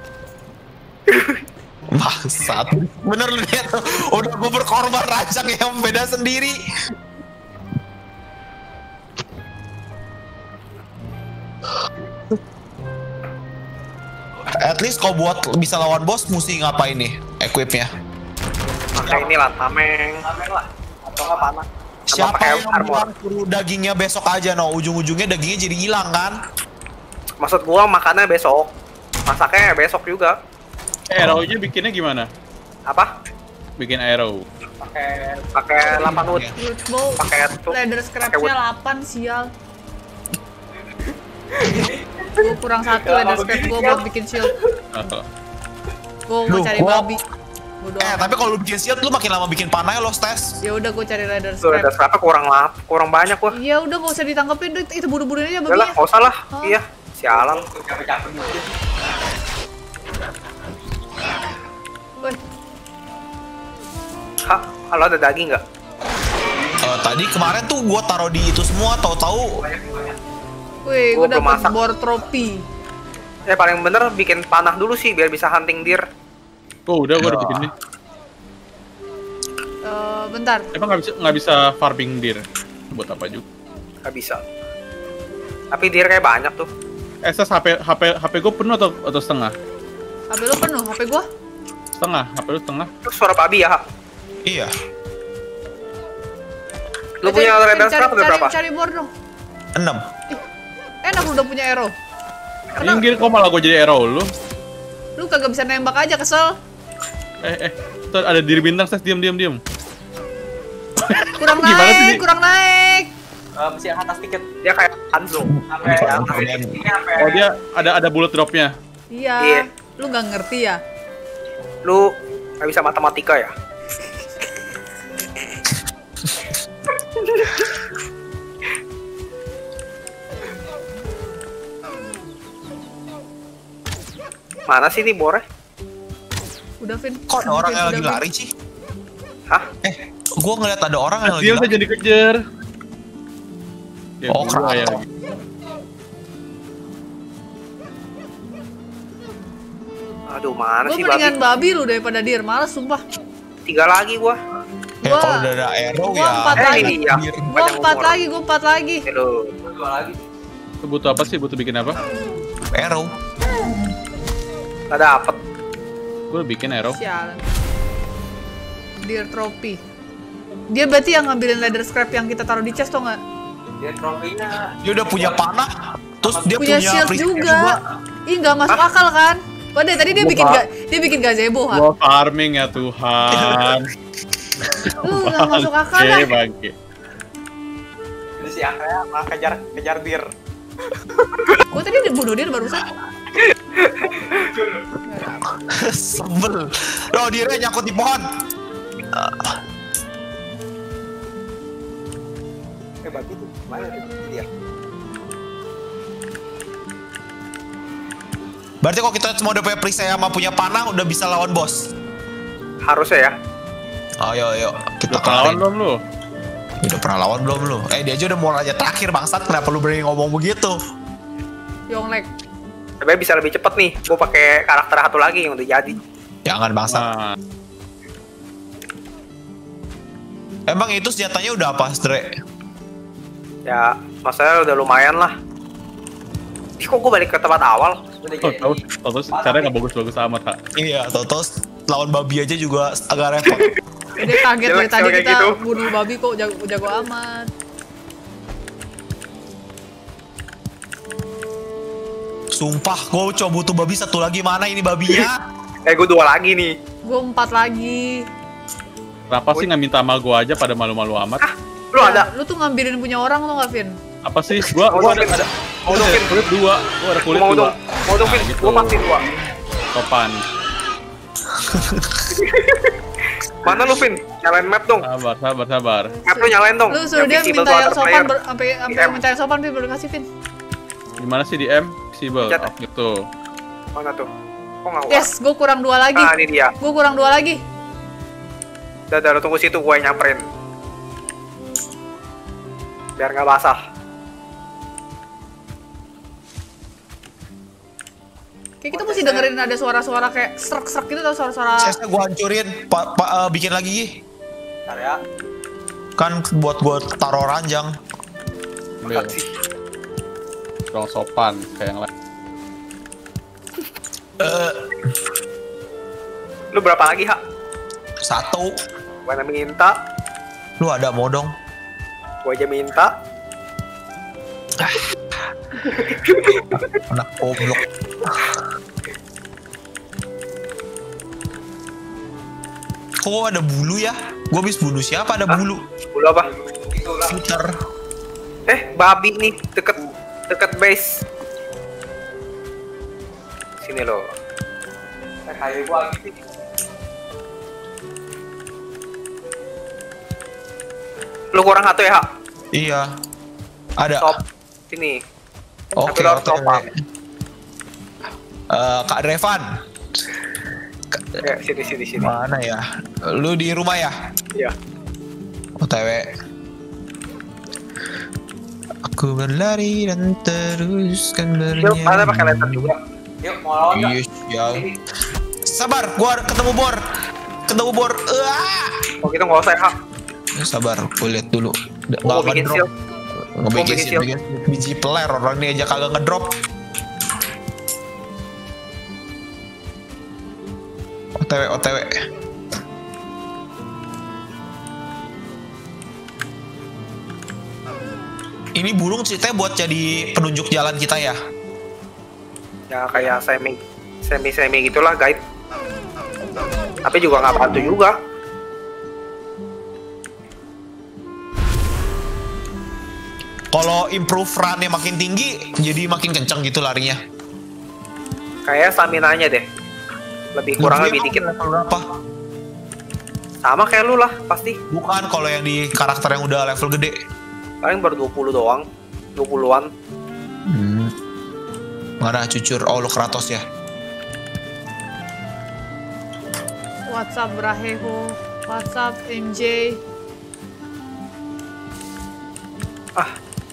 Maksat. Bener lu lihat tuh, udah gue berkorban ranjang yang beda sendiri. At least kalau buat bisa lawan bos mesti ngapain nih equipnya? Pakai ini lah, tameng. Amin lah. Atau nggak panah. Siapa pakai yang armor. bilang suruh dagingnya besok aja no? Ujung-ujungnya dagingnya jadi hilang kan? Maksud gua makannya besok. Masaknya besok juga. Arrow-nya bikinnya gimana? Apa? Bikin arrow. Pakai Pakai delapan wood. Good bow. Pakai tuh. Leather Pakai scrapnya wood. delapan, sial. Gue kurang satu leather scrap gue buat bikin shield. Oh. Gue mau Loh, cari gua- babi. Bodo Eh amat. tapi kalau lu bikin shield lu makin lama bikin panahnya lo stes. Ya udah gue cari leather Tuh ada scrap. berapa kurang lap, kurang banyak gua. Iya udah gak usah ditangkepin, udah, itu buru-buruin aja Udah lah, babinya. nggak usah lah. Oh. Iya, sialan. capek-capek dikit. Woi, Ha, kalau ada daging nggak? Eh, tadi kemarin tuh gua taruh di itu semua, tahu-tahu wih, Gua gue belum dapet masak. bor tropi. Ya paling bener bikin panah dulu sih biar bisa hunting deer. Oh, udah gua udah Ya. bikin nih. Eh, bentar, Emang nggak bisa nggak bisa farming deer? Buat apa juga? Nggak bisa. Tapi dia kayak banyak tuh. Eh, Ses, H P H P H P gue penuh atau atau setengah? H P lu penuh, H P gua? Setengah, H P lu setengah. Terus suara babi ya, Hak? Iya. Lu punya Cari- radar cari- strap udah cari- berapa? Cari bor dong. enam. Enak lu udah punya arrow. Kenapa? Minggir kok malah gue jadi arrow lu. Lu kagak bisa nembak aja, kesel. Eh eh, tuh ada diri bintang, Ses, diam diam diam. Kurang Gimana sih, naik, Di? kurang naik. Eh, mesti atas dikit. Dia kayak Hanzo. Sampai Kurang atas naik. dikit. Ini sampai. Oh, dia ada ada bullet dropnya. Iya. Iya. Lu nggak ngerti ya? Lu nggak bisa matematika ya? Mana sih nih bornya? Udah, Vin. Kok ada orang Vin, yang udah, lagi Vin. lari sih? Hah? Eh, gua ngeliat ada orang yang lagi Diam, saya lari. jadi kejar. Ya, Oh, gua ya. keraton. Aduh, mana Gua sih mendingan babi? babi lu daripada dir, males sumpah. Tiga lagi gua. Ya Gua- kalau udah ada arrow gua ya. empat Eh, lagi. ini ya. Biar- Gua Panjang empat umur. lagi, gua empat lagi. Hello. Dua lagi. Itu butuh apa sih? Butuh bikin apa? Arrow. Nggak dapet. Gue bikin arrow. Sialan. Deer trophy. Dia berarti yang ngambilin leather scrap yang kita taruh di chest tuh nggak? Dia trofinya. Dia udah punya panah. Terus dia Punya punya, shield perisai juga. Ih, nggak masuk akal kan? Padahal tadi dia Gua bikin pa- ga, dia bikin gazebo, ha? Gua farming ya Tuhan. Lu nggak masuk akal Oke, lah. bangke. Jadi si Akrea malah kejar kejar dir. Gua tadi dibunuh dia barusan. Sebel. Oh, dia nyangkut di pohon. Eh babi tuh mana tuh dia? Berarti kalau kita semua udah punya perisai sama punya panah, udah bisa lawan bos. Harusnya ya. Ayo, ayo. Kita Udah lawan kelarin. belum lu? Udah pernah lawan belum lu? Eh, dia aja udah mau aja terakhir bangsat. Kenapa lu berani ngomong begitu? Yonglek. Tapi bisa lebih cepet nih. Gua pakai karakter satu lagi yang udah jadi. Jangan bangsat. Nah, Emang itu senjatanya udah apa, Dre? Ya, maksudnya udah lumayan lah. Ih, kok gua balik ke tempat awal? Udah oh, jadi. tahu, tahu caranya nggak bagus-bagus amat, Kak. Iya, Toto lawan babi aja juga agak repot. Dia kaget Jelek dari tadi kayak kita gitu. bunuh babi kok jago, jago amat. Sumpah, gua coba butuh babi satu lagi, mana ini babinya? Eh, gua dua lagi nih. Gua empat lagi. Kenapa sih nggak minta sama gua aja pada malu-malu amat? Lu Ya, ada? Lu tuh ngambilin punya orang lo nggak, Vin? Apa sih? Gua gua ada ada Mau ada dong, Vin. kulit dua. Gua ada Gua kulit mau dua. dong. Mau dong, Vin. Nah, gitu. Gua pasti dua. Sopan. Mana lu, Vin? Nyalain map dong. Sabar, sabar, sabar. Map lu nyalain dong. Lu suruh dia visible minta to yang other sopan player. ber- sampai sampai M. minta yang sopan, Vin, baru kasih, Vin. Gimana sih di M? Visible. Pencet. Oh, gitu. Mana tuh? Kok nggak Yes, gua kurang dua lagi. Ah, ini dia. Gua kurang dua lagi. Udah, udah, lu tunggu situ, gue yang nyamperin. Biar nggak basah. Kayak kita mesti dengerin ada suara-suara kayak serak-serak gitu, tau suara-suara. Chestnya gua hancurin, pa, pa, eh, bikin lagi Gi. Bentar ya. Kan buat gua taruh ranjang. Ambil. Makasih. Kurang sopan kayak yang lain. Eh, Lu berapa lagi, Hak? satu. Gue minta. Lu ada mau dong? Gue aja minta. Anak goblok. Kok ada bulu ya? Gua habis bunuh siapa ada bulu? Bulu apa? Itulah. Puter. Eh, babi nih. Deket, deket base. Sini loh. Eh, kayu gua lagi sih. Lu kurang satu ya, Hak? Iya. Ada. Stop. Sini. Oke, Tapi lu harus oke. top up. Eh, Kak Drevan. Ya, sini, sini, sini. Mana ya? Lu di rumah ya? Iya. O T W. Aku berlari dan teruskan Lu mana pakai lantern juga? Yuk, mau lawan nggak? Yes, ya. Sabar, gua ketemu bor. Ketemu bor. Ah. Oh, gitu nggak usah ya, Hak? Sabar, gua lihat dulu. Nggak Gua mau akan bikin drop. shield. Ngebikin Bikin shield. bikin biji peler orang ini aja kagak ngedrop. O T W O T W. Ini burung ceritanya buat jadi penunjuk jalan kita ya. Ya kayak semi semi semi gitulah guide. Tapi juga nggak bantu juga. Kalau improve run-nya makin tinggi, jadi makin kenceng gitu larinya. Kayak stamina-nya deh. Lebih kurang Lu lebih emang dikit. level berapa? Sama kayak lu lah pasti. Bukan kalau yang di karakter yang udah level gede. Paling baru dua puluh doang. dua puluhan. Hmm. Mana cucur? Oh lu Kratos ya. WhatsApp Braheho, WhatsApp M J. Ah.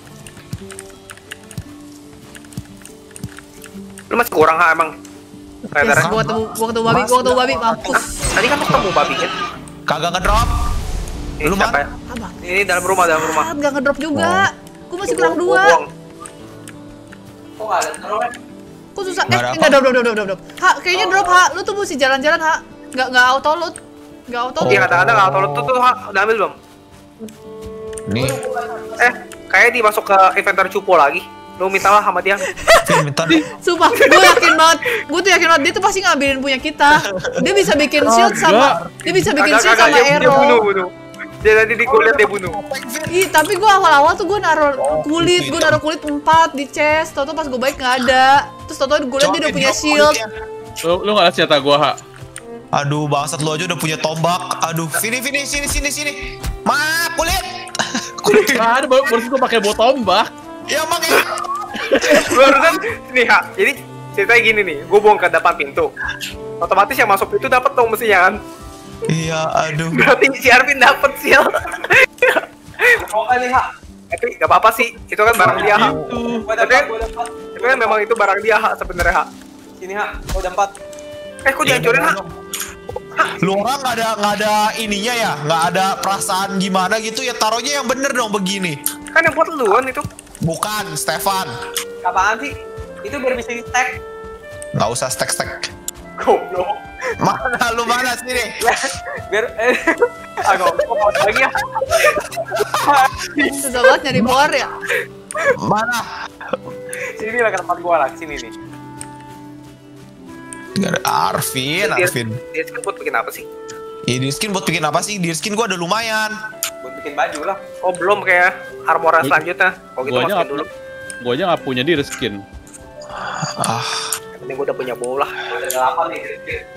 Lu masih kurang ha emang. Yes, Rada-rada. gua ketemu, gua ketemu babi, gua ketemu babi, mampus. Tadi kan lu ketemu babi kan? Kagak ngedrop. Ini Lu siapa mana? ya? Abang. Ini dalam rumah, dalam rumah. Ah, nggak ngedrop juga. Gua masih kurang Gua- dua. gua buang. Kok nggak ada terus? Kok susah? Nggak Eh, ada apa? enggak drop, drop, drop, drop, drop. Ha, kayaknya drop, Ha. Lu tuh mesti jalan-jalan, Ha. Nggak, nggak auto load. Nggak auto Iya load. kadang-kadang kalau lu tuh tuh ha, udah ambil belum? Nih, Eh, kayaknya dimasuk ke inventory cupo lagi. Lu mintalah sama dia. Vin minta nih. Sumpah, gue yakin banget. Gue tuh yakin banget dia tuh pasti ngambilin punya kita. Dia bisa bikin shield sama dia bisa bikin shield sama dia, dia bunuh, arrow. bunuh. Dia tadi di kulit dia bunuh. Ih, tapi gue awal-awal tuh gue naruh kulit, gue naruh kulit empat di chest. Toto pas gue balik nggak ada. Terus Toto gue liat dia udah punya shield. Lu, lu gak liat senjata gua, Ha? Aduh, bangsat lu aja udah punya tombak. Aduh, sini sini sini sini sini. Ma, kulit. Kulit. Nah, ada baru baru gua pakai bawa tombak. Ya makanya. Barusan nih ha. Jadi ceritanya gini nih, gue buang ke depan pintu. Otomatis yang masuk itu dapat dong mestinya kan. Iya, aduh. Berarti si Arvin dapat shield. Kok kali ha? Tapi gak apa-apa sih, itu kan barang dia ha. Gua Tapi, dapat, gua dapat. tapi kan memang itu barang dia ha sebenarnya ha. Sini ha, gua ada empat. Eh kok dihancurin ha? Lu orang nggak ada nggak ada ininya ya, nggak ada perasaan gimana gitu ya, taruhnya yang bener dong begini. Kan yang buat lu kan itu. Bukan, Stefan. Apaan sih? Itu biar bisa di stack. Nggak usah stack-stack. Goblok. Mana lu mana sini? Biar eh agak kok lagi ya. Susah banget nyari power ya. Mana? Sini lah ke tempat gua lah, sini nih. Nggak ada. Arvin, Dia- Arvin. Dia skin buat bikin apa sih? Ya di skin buat bikin apa sih? Di skin gua ada lumayan. Buat bikin baju lah. Oh belum kayak armor Gua- selanjutnya. Oh gitu Gua aja masukin gak, dulu. gua aja gak punya di reskin. Ah, Yang penting gua udah punya bola. Ada delapan nih.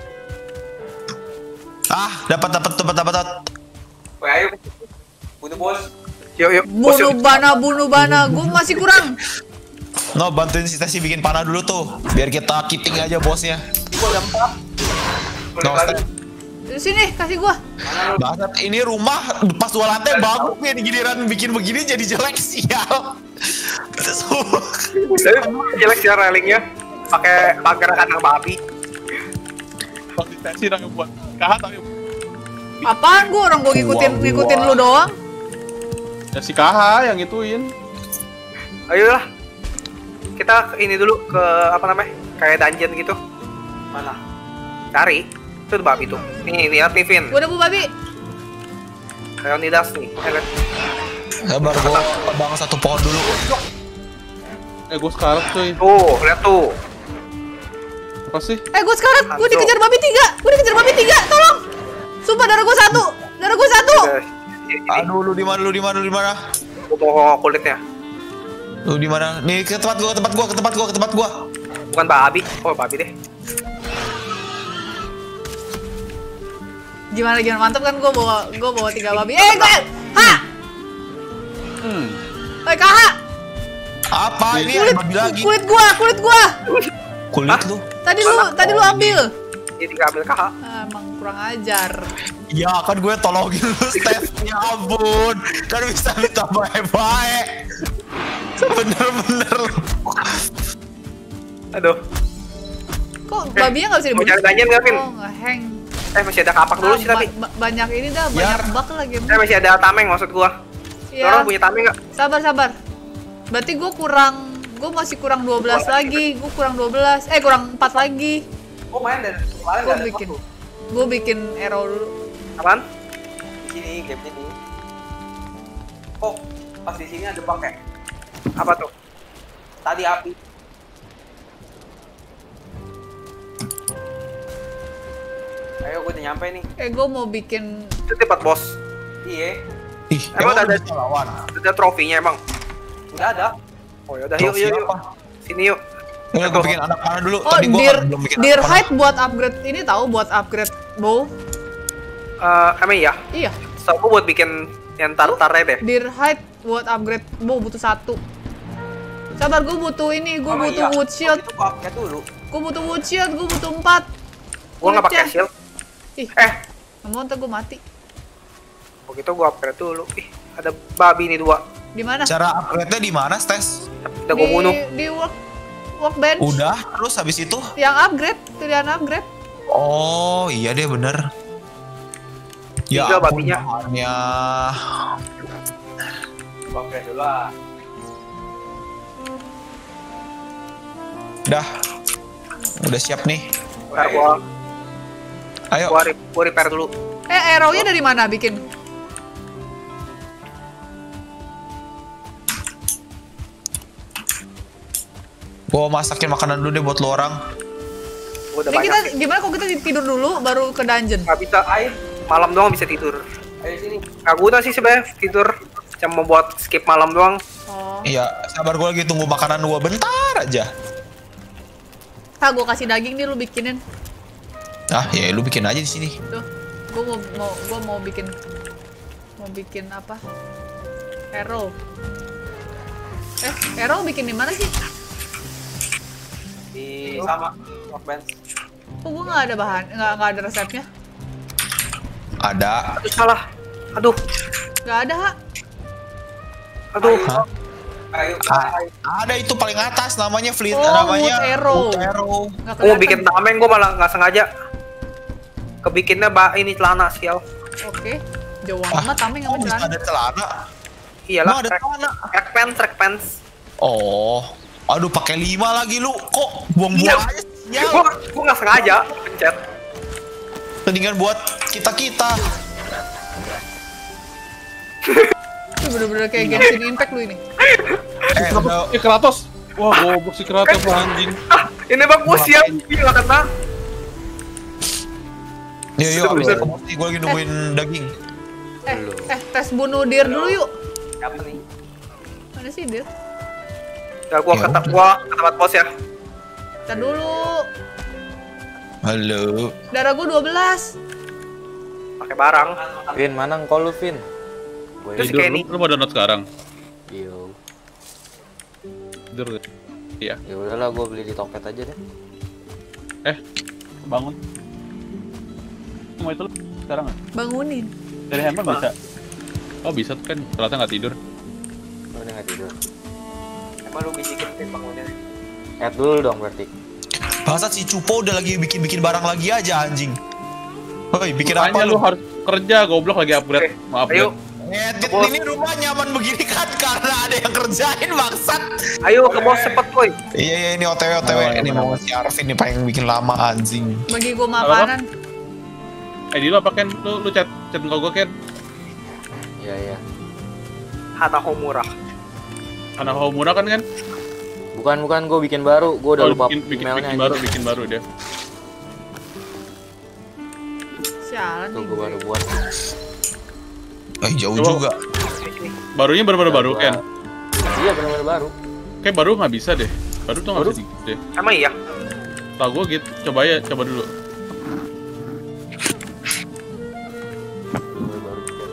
ah, dapat dapat dapat dapat. dapat. Woi ayo. Bunuh bos. Yuk yuk. bos, Bunuh yuk. bana, bunuh bana. Gue masih kurang. Nggak, bantuin si Tesi bikin panah dulu tuh, biar kita kiting aja bosnya. Gua ada empat. No, Stef. Sini, kasih gua. Bangsat, ini rumah pas dua lantai bagus nih, giliran bikin begini jadi jelek sial. Tapi jelek sih railingnya. Pakai pagar kandang babi. Konsistensi nang buat kahat tapi Apaan gua orang gua ngikutin Wah, ngikutin wah. lu doang. ya si K H yang ituin. Ayolah. Kita ke ini dulu ke apa namanya? Kayak dungeon gitu. Mana? Cari. Itu tuh babi tuh. Nih, lihat nih Vin. Gua udah bu babi. Leonidas nih. Ya kan? Sabar, gua bang satu pohon dulu. Eh gua sekarang cuy. Tuh, lihat tuh. Apa sih? Eh gua sekarang gua Hantu. dikejar babi tiga. Gua dikejar babi tiga. Tolong. Sumpah darah gua satu. Darah gua satu. Ini, Aduh, lu di mana? Lu di mana? Lu di mana? gua bawa kulitnya. Lu di mana? Nih ke tempat gua, ke tempat gua, ke tempat gua, ke tempat gua. Bukan babi. Oh, babi deh. Gimana gimana mantap kan gua bawa gua bawa tiga babi. Eh gua. Ha. Hmm. Eh Kak. Apa ini? Kulit Ada babi lagi. kulit gua, kulit gua. Kulit lu. Tadi lu tadi lu ambil. Ini diambil K H. Ah, emang kurang ajar. Ya kan gue tolongin lu, Steph. Ya ampun. Kan bisa minta baik-baik. Bener-bener lu. Aduh. Kok babinya nggak bisa Mau dibunuh? cari dungeon nggak, Vin? Oh, nge-hang. Eh, masih ada kapak dulu Ah, sih tapi. ba- ba- banyak ini dah, Ya. banyak bug lagi. Eh, masih ada tameng maksud gua. Iya. Orang punya tameng nggak? Sabar sabar. Berarti gue kurang, gue masih kurang dua belas lagi. Gue kurang dua belas, eh kurang empat lagi. Oh main dari kemarin Gue dari bikin, waktu. gue bikin arrow dulu. Apaan? Di sini game ini. Oh, pas di sini ada bug ya? Apa tuh? Tadi api. Ayo, gue udah nyampe nih. Eh gue mau bikin, Itu tempat bos. Iya. Ih, Emang emang ada- udah bisa lawan. Ada trofinya emang. Udah ada. Oh ya udah yuk Trofi yuk yuk. apa? Sini yuk. Ini gue bikin anak panah dulu. oh Tadi gua deer, belum bikin deer anak panah. hide buat upgrade ini tahu buat upgrade bow. Eh, emang iya. Iya, So aku buat bikin yang tar-tarnya deh. deer hide buat upgrade bow butuh satu. Sabar, gue butuh ini, gue Emang butuh iya? wood shield, Itu pakai dulu. gue butuh wood shield, gue butuh empat. Gua nggak pakai Kulitnya. shield. Ih, Eh, nggak mau ntar gue mati. begitu gua upgrade dulu. Ih, ada babi nih dua. Di mana? Cara upgrade-nya di mana, Stes? Udah gua Di, bunuh. di work workbench. Udah, terus habis itu? Yang upgrade, pilihan upgrade. Oh, iya deh bener. Ya Tiga ampun, babinya. bahannya. Pakai dulu lah. Dah. Udah siap nih. Ntar gua Ayo. gua, re- gua repair dulu. Eh, arrow-nya dari mana bikin? Gua masakin makanan dulu deh buat lo orang. Gua udah Ini banyak kita sih. gimana kalau kita tidur dulu baru ke dungeon? Nggak bisa. Ayo, Malam doang bisa tidur. ayo sini. Nggak guna sih sebenarnya tidur. Cuma buat skip malam doang. Oh. Iya, sabar gua lagi tunggu makanan gua bentar aja. Ah, gue kasih daging nih lu bikinin. Ah, ya lu bikin aja di sini. Tuh, gue mau mau gue mau bikin mau bikin apa? Arrow. Eh, arrow bikin di mana sih? Di sama workbench. Kok gue nggak ada bahan, nggak nggak ada resepnya? Ada. Aduh salah. Aduh. Nggak ada, Ha. Aduh. Hah? Ayo, Ah, ayo. ada itu paling atas namanya fleet, Oh, namanya wood arrow. wood arrow. Nggak Gua mau kelihatan. bikin tameng, gua malah nggak sengaja. Kebikinnya ba ini celana sial. Oke, jauh Ah, amat tameng kok sama bisa celana. ada celana? Iyalah. Emang ada Track, celana? track pants, track pants. Oh, aduh pakai lima lagi lu. Kok buang-buang aja? Ya, Ya, gua gua nggak sengaja pencet. mendingan buat kita-kita. Itu bener-bener kayak Genshin Impact lu ini. Eh, udah, Eh Kratos. Wah, goblok si Kratos anjing. Ah, ini bang gua siap. Iya nggak kena. yuk yuk, Bisa, abis bisa. itu gue lagi nungguin daging. Eh, eh tes bunuh deer dulu yuk. Siapa nih? Mana sih deer? Ya gua Ya ke udah. gua ke tempat bos ya. Ntar dulu. Halo. Darah gue dua belas. Pakai barang. Vin, mana engkau lu, Vin? Gue Terus Tidur, kayak lu, ini. lu mau download sekarang? Yo. Tidur gak? Iya. Ya udahlah, gue beli di Tokped aja deh. Eh, bangun. Mau itu lu sekarang nggak? Bangunin. Dari handphone bisa? Oh bisa tuh kan, ternyata nggak tidur. Lu udah nggak tidur. Emang lu bisikin tim bangunnya. Add dulu dong berarti. Bangsat si Cupo udah lagi bikin-bikin barang lagi aja anjing. Hoi, bikin Makanya apa lu lu? harus kerja, goblok lagi upgrade. Oke, Mau Ayo, upgrade. Eh, Tit, Bos. ini rumah nyaman begini kan karena ada yang kerjain bangsat. ayo ke bos cepet boy. Iya iya ini O T W O T W Oh, iya, ini benar. mau si Arvin nih pengen bikin lama anjing. Bagi gue makanan. Eh di lu apa Ken? Lu, lu chat, chat ke gue Ken. Iya, iya. Hata Homura. Karena Homura kan kan? Bukan, bukan, gue bikin baru. Gue udah Oh, lupa bikin, bikin, emailnya bikin baru, aja. bikin baru dia. Sialan Tuh, nih gue gue. baru buat. Eh jauh Coba. juga. Sini, sini. Barunya bener-bener baru Gua- Ken. Iya, benar-benar baru. Kayak baru nggak bisa deh. Baru tuh nggak Baru? bisa gitu deh. Emang iya? Tau gue gitu. Coba ya, coba dulu. Gue baru bikin.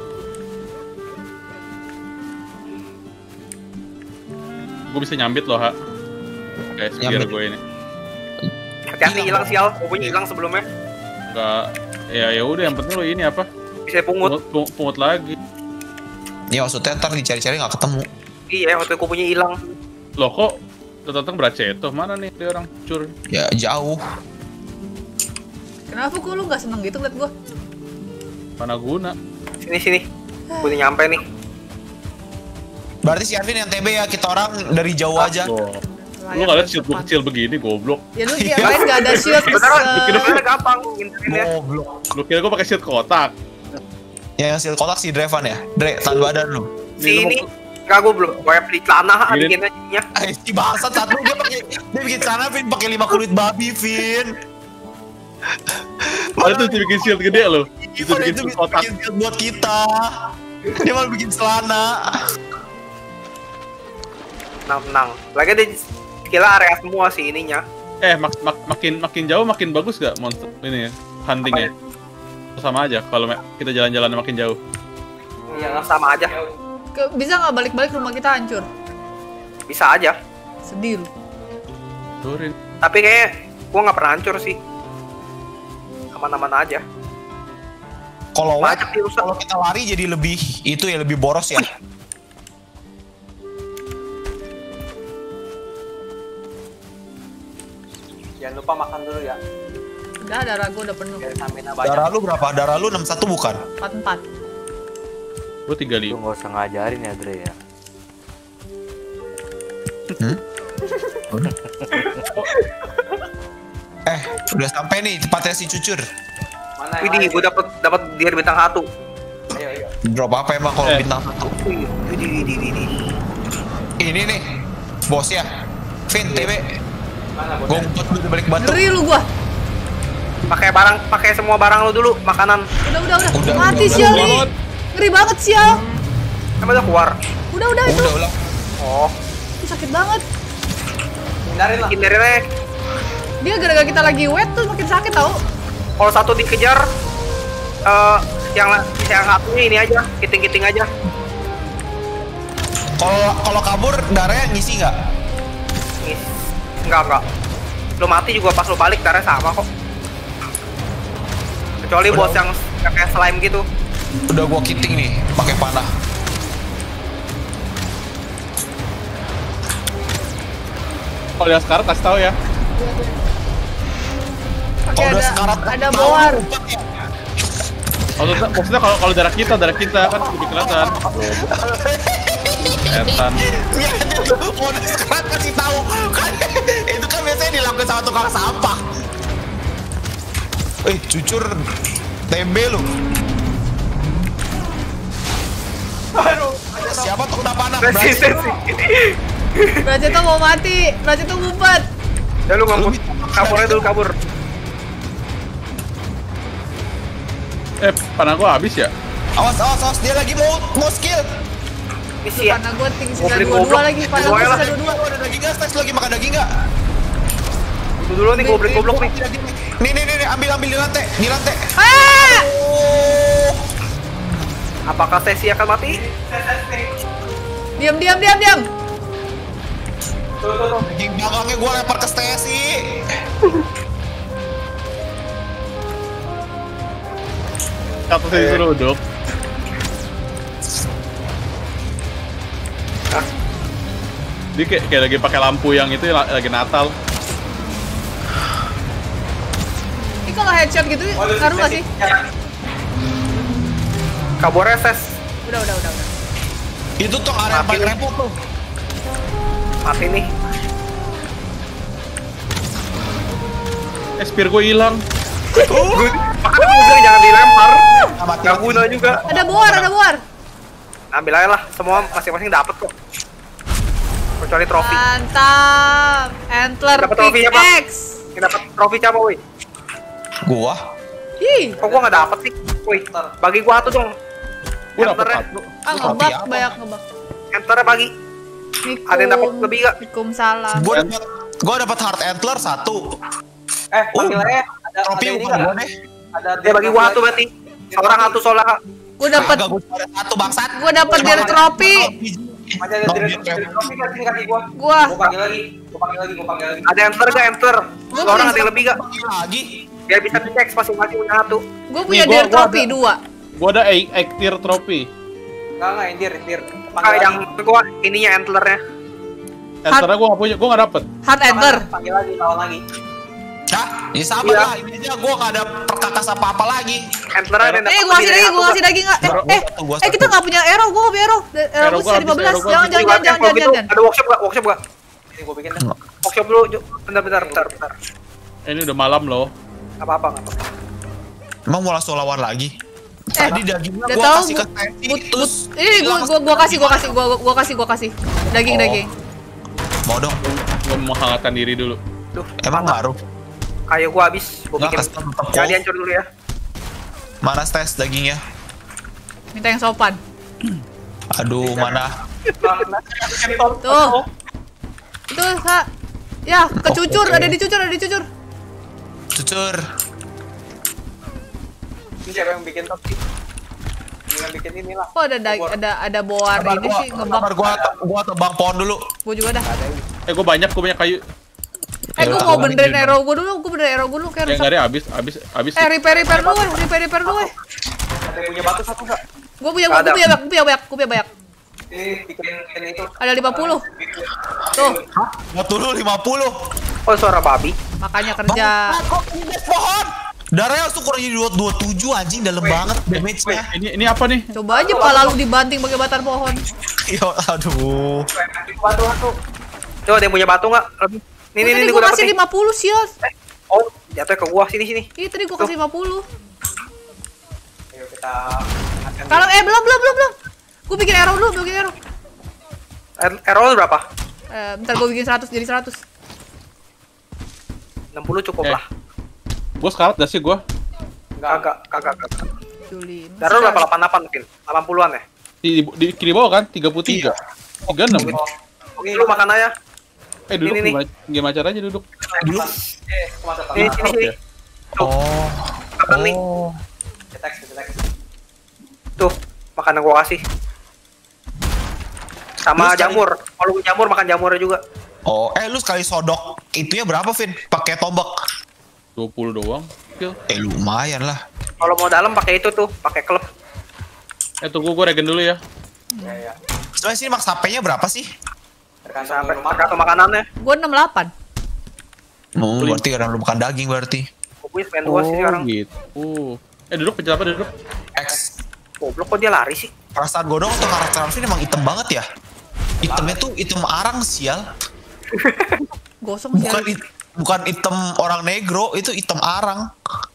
Gue bisa nyambit loh, Ha. Kayak biar Nyambit. gue ini. Hati-hati Hilang hilang dong. sial. Gue punya hilang sebelumnya. Enggak, ya ya udah yang penting lo ini apa? Bisa pungut. Pungut, pungut, pungut lagi. Ya maksudnya ntar dicari-cari nggak ketemu. Iya, waktu gue punya hilang. Loh kok datang Braceto mana nih dia orang cur? Ya jauh. Kenapa kok lu gak seneng gitu ngeliat gue? Mana guna? Sini sini. Gue udah nyampe nih. Berarti si Arvin yang T B ya, kita orang dari jauh aja. Loh. Lu nggak liat shield gua kecil begini, goblok. Ya lu kirain nggak ada shield. Beneran gampang ngintirinnya. Goblok. Lu kira gua pakai shield kotak? Yang shield kotak si Drevan ya? Dre, tahan badan lu. Si ini enggak gue belum gue beli celana Gini. bikin aja. Eh, si bangsat satu dia pakai dia bikin celana Vin pakai lima kulit babi, Vin. Ada tuh bikin shield gede loh. Itu Itu bikin itu shield kotak. bikin shield buat kita. Dia malah bikin celana. Tenang-tenang. Lagi di kira area semua sih ininya. Eh, mak mak makin makin jauh makin bagus gak monster ini ya? Huntingnya. Sama aja kalau ma- kita jalan-jalan makin jauh. Yang sama aja. Ke- bisa nggak balik-balik rumah kita hancur? Bisa aja. Sedih lu. Turin. Tapi kayaknya gua nggak pernah hancur sih. Aman-aman aja. Kalau Banyak sih rusak. kalau kita lari jadi lebih itu ya lebih boros ya. Jangan lupa makan dulu ya. Udah, darah gue udah penuh. Biar stamina banyak. Darah lu berapa? Darah lu enam puluh satu bukan? empat empat. Gua tiga Lu lima. nggak usah ngajarin ya Dre ya. Eh, udah sampai nih tempatnya si Cucur. Mana yang Widih, lain? gua dapet dapet dia bintang satu. Ayo, ayo. Drop apa emang kalau Eh. bintang satu? Wih, widih, widih, widih. Ini nih, bos ya. Vin, T B. Mana Gue bocah? ngumpet dulu di balik batu. Ngeri lu gua. Pakai barang, pakai semua barang lu dulu, makanan. Udah, udah, udah. Udah, Mati udah, sial udah, nih. udah. Ngeri banget sial. Emang udah keluar. Udah, udah itu. Udah ulang. Oh, Itu sakit banget. Hindarin lah. hindarinnya. Dia gara-gara kita lagi wet tuh makin sakit tau. Kalau satu dikejar, eh yang la- yang satunya ini aja, kiting-kiting aja. Kalau kalau kabur darahnya ngisi nggak? Nih, enggak enggak. Lu mati juga pas lu balik darah sama kok. Kecuali Udah. bos yang yang kayak slime gitu. Udah gua kiting nih, pakai panah. Kalau yang sekarang kasih tahu ya. Pakai Kalau udah ada sekarat ada tahu, boar. ngumpet ya. Maksudnya, maksudnya kalau kalau darah kita, darah kita kan lebih kelihatan. Kelihatan. Iya, mau udah sekarat kasih tahu. Kan itu kan biasanya dilakukan sama tukang sampah. Eh, Cucur T B lu. Aduh. Siapa tuh kena panah? Resistensi. Raceto mau mati. Raceto ngumpet. Ya lu ngambut. Kaburnya dulu kabur. Eh, panah gua habis ya? Awas, awas, awas, dia lagi mau mau skill. Misi ya. Panah gue tinggi sisa Goblin, dua dua goblok. lagi. Panah Dua gue lah. sisa dua dua. Lu ada daging nggak? Stas lagi makan daging nggak? Itu dulu nih goblok goblok nih. Nih, nih, nih, nih, ambil, ambil di lantai, di lantai. Ah! Oh, Apakah sesi akan mati? Diam, diam, diam, diam. Tuh, tuh, tuh. daging belakangnya gua lempar ke Stacy. Satu sih disuruh duduk. Dia kayak, kayak lagi pakai lampu yang itu la- lagi Natal. Ini kalau headshot gitu Waduh, ngaruh gak sih? ya. Kaburnya ses. Udah, udah, udah, udah. Itu tuh area yang Mati paling lu. repot tuh. Mati nih. Eh, spear gua hilang. Gue makanya gue bilang jangan dilempar. Mati, Gak mati. guna juga. Ada boar, ada boar. Ambil aja lah, semua masing-masing dapat kok. Kecuali trofi. Mantap. Antler Dapat trofinya, Pak. pickaxe. Ini dapat trofi siapa, woi? Gua. Ih, Kok gua nggak dapet sih? Woi, bagi gua satu dong. Gua dapet Enternya. satu. ah ngebak, banyak ngebak. Enternya bagi. Mikum. Ada yang dapat lebih gak? Mikum salam. Gua dapat gua dapat heart antler satu. Eh, panggil aja. Ada, Trofi ada ini bukan nggak? gua deh. Ada Dia bagi gua satu berarti. Seorang satu soalnya. Gue dapet, Kagak, gua cuma ada satu bangsat. gue dapet dir trofi. Masih ada No, dari dia- dari trofi kan sini kasih gua. Gua. Gua panggil lagi. Gua panggil lagi, gua panggil lagi. Ada enter gak enter? Gua Seorang punya ada yang lebih gak? Lagi. Biar bisa dicek masing-masing punya satu. Gue punya Nih, gua- dir gua trofi ada. dua. Gua ada egg, egg tier trophy. Enggak, enggak, indir, indir. Ah, Panggil yang lagi. gua ininya entlernya. Enternya gua nggak punya, gua nggak dapet. Hard enter. Panggil lagi, lawan lagi. Hah? Ya sabar Iya. lah, ini aja gue gak ada perkakas apa-apa lagi. Handler ada yang Eh, dapat gua kasih lebih dari daging, satu, gua Kak. kasih daging nggak? Eh, Gua eh, satu, gua eh kita satu. nggak punya arrow, gua nggak punya arrow. Da- Arrow Arrow gua gua sisa habis, lima belas. arrow gua Jangan, habis. jangan, Ini jangan, buat jangan, kalau jangan, gitu, jangan. ada workshop gak? Workshop gak? Ini gue bikin dah. Workshop dulu, Ju. Bentar, bentar, bentar, bentar. Eh, ini udah malam loh. Gak apa-apa, gak apa-apa. Emang mau langsung lawan lagi? Tadi dagingnya Udah gue tahu, kasih ke but, Teti, but, terus ini gua, gua, gua kasih, gua kasih, gua, gua, gua kasih, gua kasih. Daging, Oh. daging. mau dong. Gue mau menghangatkan diri dulu. Duh, Emang ngaruh? kayu gua habis. Gua Nggak, bikin. custom tetep Jadi full. hancur dulu ya. Mana stes dagingnya? Minta yang sopan. Aduh, mana? Tuh. Itu, Kak. Ya, kecucur, oke. ada dicucur, ada dicucur. Cucur. Ini siapa yang bikin top sih? Ini yang bikin inilah. Kok ada dag- ada ada boar Sabar, ini gua, sih ngebak. sabar, gua, gua tebang pohon dulu. Gua juga dah. Eh, gue banyak, gue banyak kayu. Eh, gua Ya, mau gua benerin lanjut. arrow gua dulu, gua benerin arrow gua dulu kayak Yang rusak. dari habis, habis, habis. Eh, repair repair dulu, weh. repair repair dulu, weh. Ada yang punya batu satu nggak? Gua punya gua, gua punya banyak, gua punya banyak, gua punya banyak. Ini bikin bikin itu. Ada lima puluh. Tuh, Buat dulu lima puluh. Oh, suara babi. makanya kerja. Bang, kok ini des pohon? Darahnya langsung kurang jadi dua puluh tujuh anjing, dalam banget damage-nya. Ini ini apa nih? Coba aja pala lu dibanting pakai batang pohon. Yo, aduh. Batu satu. Tuh, ada yang punya batu nggak? Lebih. Nih, nih, Tadi nih, gua gua dapet kasih nih. lima puluh sial. Oh, jatuh ke gua. Sini, sini. Iya, tadi gua kasih lima puluh. Ayo kita akan Kalau eh belum belum belum belum. Gua bikin arrow dulu, bikin arrow. Er- Error berapa? Eh, bentar gua bikin seratus jadi seratus. enam puluh cukup Eh. lah. Gue sekarat gak sih gue? Kagak, kagak, kagak. Juli. Error berapa? delapan puluh delapan mungkin. delapan puluhan ya? Di, di kiri bawah kan? tiga puluh tiga. tiga puluh enam. Oke, lu makan aja. Eh, duduk Ini, nih. gimana, gimana caranya duduk? Dulu. eh kemana Ini, tanah? sini, sini. Oh. Makan nih. Oh. Cetek, cetek. Tuh, makanan gua kasih. Sama Lu sekali- jamur. Kalau gua jamur, makan jamurnya juga. Oh, eh lu sekali sodok itunya berapa, Vin? Pakai tombak. dua puluh doang. Kill. Eh lumayan lah. Kalau mau dalam pakai itu tuh, pakai klep. Eh, tunggu gue regen dulu ya. Ya ya. Sebenarnya sini max H P-nya berapa sih? Tergantung Sampai rumah. tergantung makanannya. Gua enam puluh delapan. Oh, berarti karena lu makan daging berarti. Gua punya sembilan dua sih sekarang. gitu. Eh, duduk pencet apa duduk? X. Goblok kok dia lari sih? Perasaan gue dong untuk karakter Armstrong emang hitam banget ya. Hitamnya tuh hitam arang sial. Gosong sih. Bukan it- bukan hitam orang negro, itu hitam arang.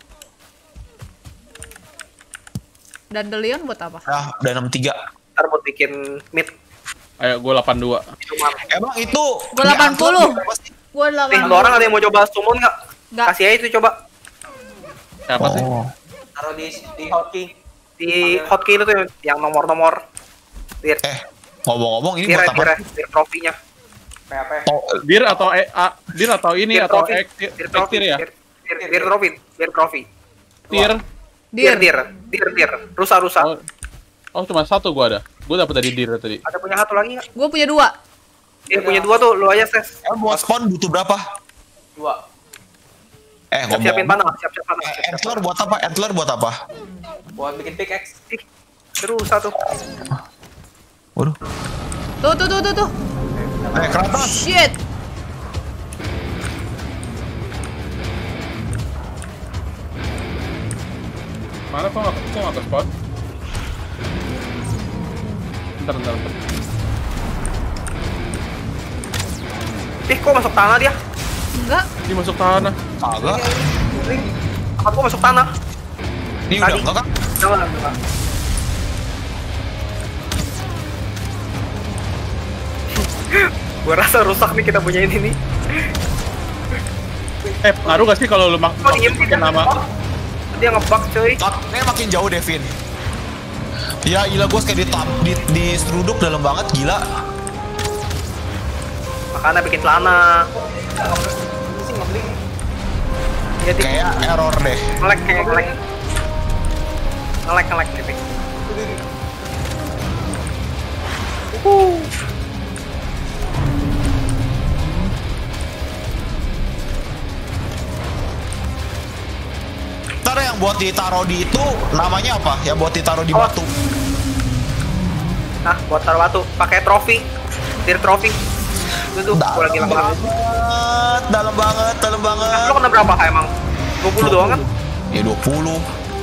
Dandelion buat apa? Nah, udah enam tiga. Ntar buat bikin meat. Ayo, gue delapan dua. Cuma. Emang itu Gua punya delapan puluh. Antler berapa sih? Gua Nih, delapan. lu orang ada yang mau coba summon nggak? Nggak. Kasih aja itu coba. Siapa sih? Oh. Taruh di di hotkey. Di hotkey itu tuh yang- yang nomor-nomor. Dir, Eh, ngomong-ngomong ini dir, buat dir, apa? dir trofinya. P H P. Oh, Dir atau e, a, dir atau ini Dir atau trofi. ek, Dir ek trofi. tir ya? Dir, dir, dir trofi. Dir trofi. Tir. Dir, Dir. dir, dir, dir. Rusa, rusa. Oh, oh cuma satu gua ada. Gua dapat dari dir tadi. Ada punya satu lagi nggak? Gua punya dua. Dia punya dua tuh, lu aja ses. eh, buat spawn butuh berapa? Dua. Eh, Siap-siapin ngomong. panah, siap-siap panah. Eh, siap-siap Antler buat apa? Antler buat apa? Buat bikin pickaxe. panah. Ih, rusa tuh. Waduh. Tuh tuh tuh tuh tuh. Eh, keraton. Shit. Mana kok nggak kok nggak ke spot? Bentar, bentar, bentar. Ih, kok masuk tanah dia? Enggak. Ini masuk tanah. Kagak. Apa gua masuk tanah? Ini udah Tadi. enggak kan? Jangan, jangan. Gua rasa rusak nih kita punya ini nih. Eh, ngaruh gak sih kalau lu mak Oh, diem sih, pakai dia nama? ngebug. Dia ngebug cuy. Ini makin jauh Devin. Ya gila gue kayak di, di, di seruduk dalam banget gila. Makanya bikin celana. Ini sih ngebeli. Jadi Kayak error deh. ngelek kayak ngelek. Ngelek ngelek gitu. Ntar yang buat ditaruh di itu namanya apa? Yang buat ditaruh di Oh. batu. Nah, buat taruh batu pakai trofi. Dir trofi. Itu tuh, gua lagi Dalam lama. banget. dalam banget, dalam banget. Lo kena berapa kah emang? dua puluh doang kan? Ya dua puluh.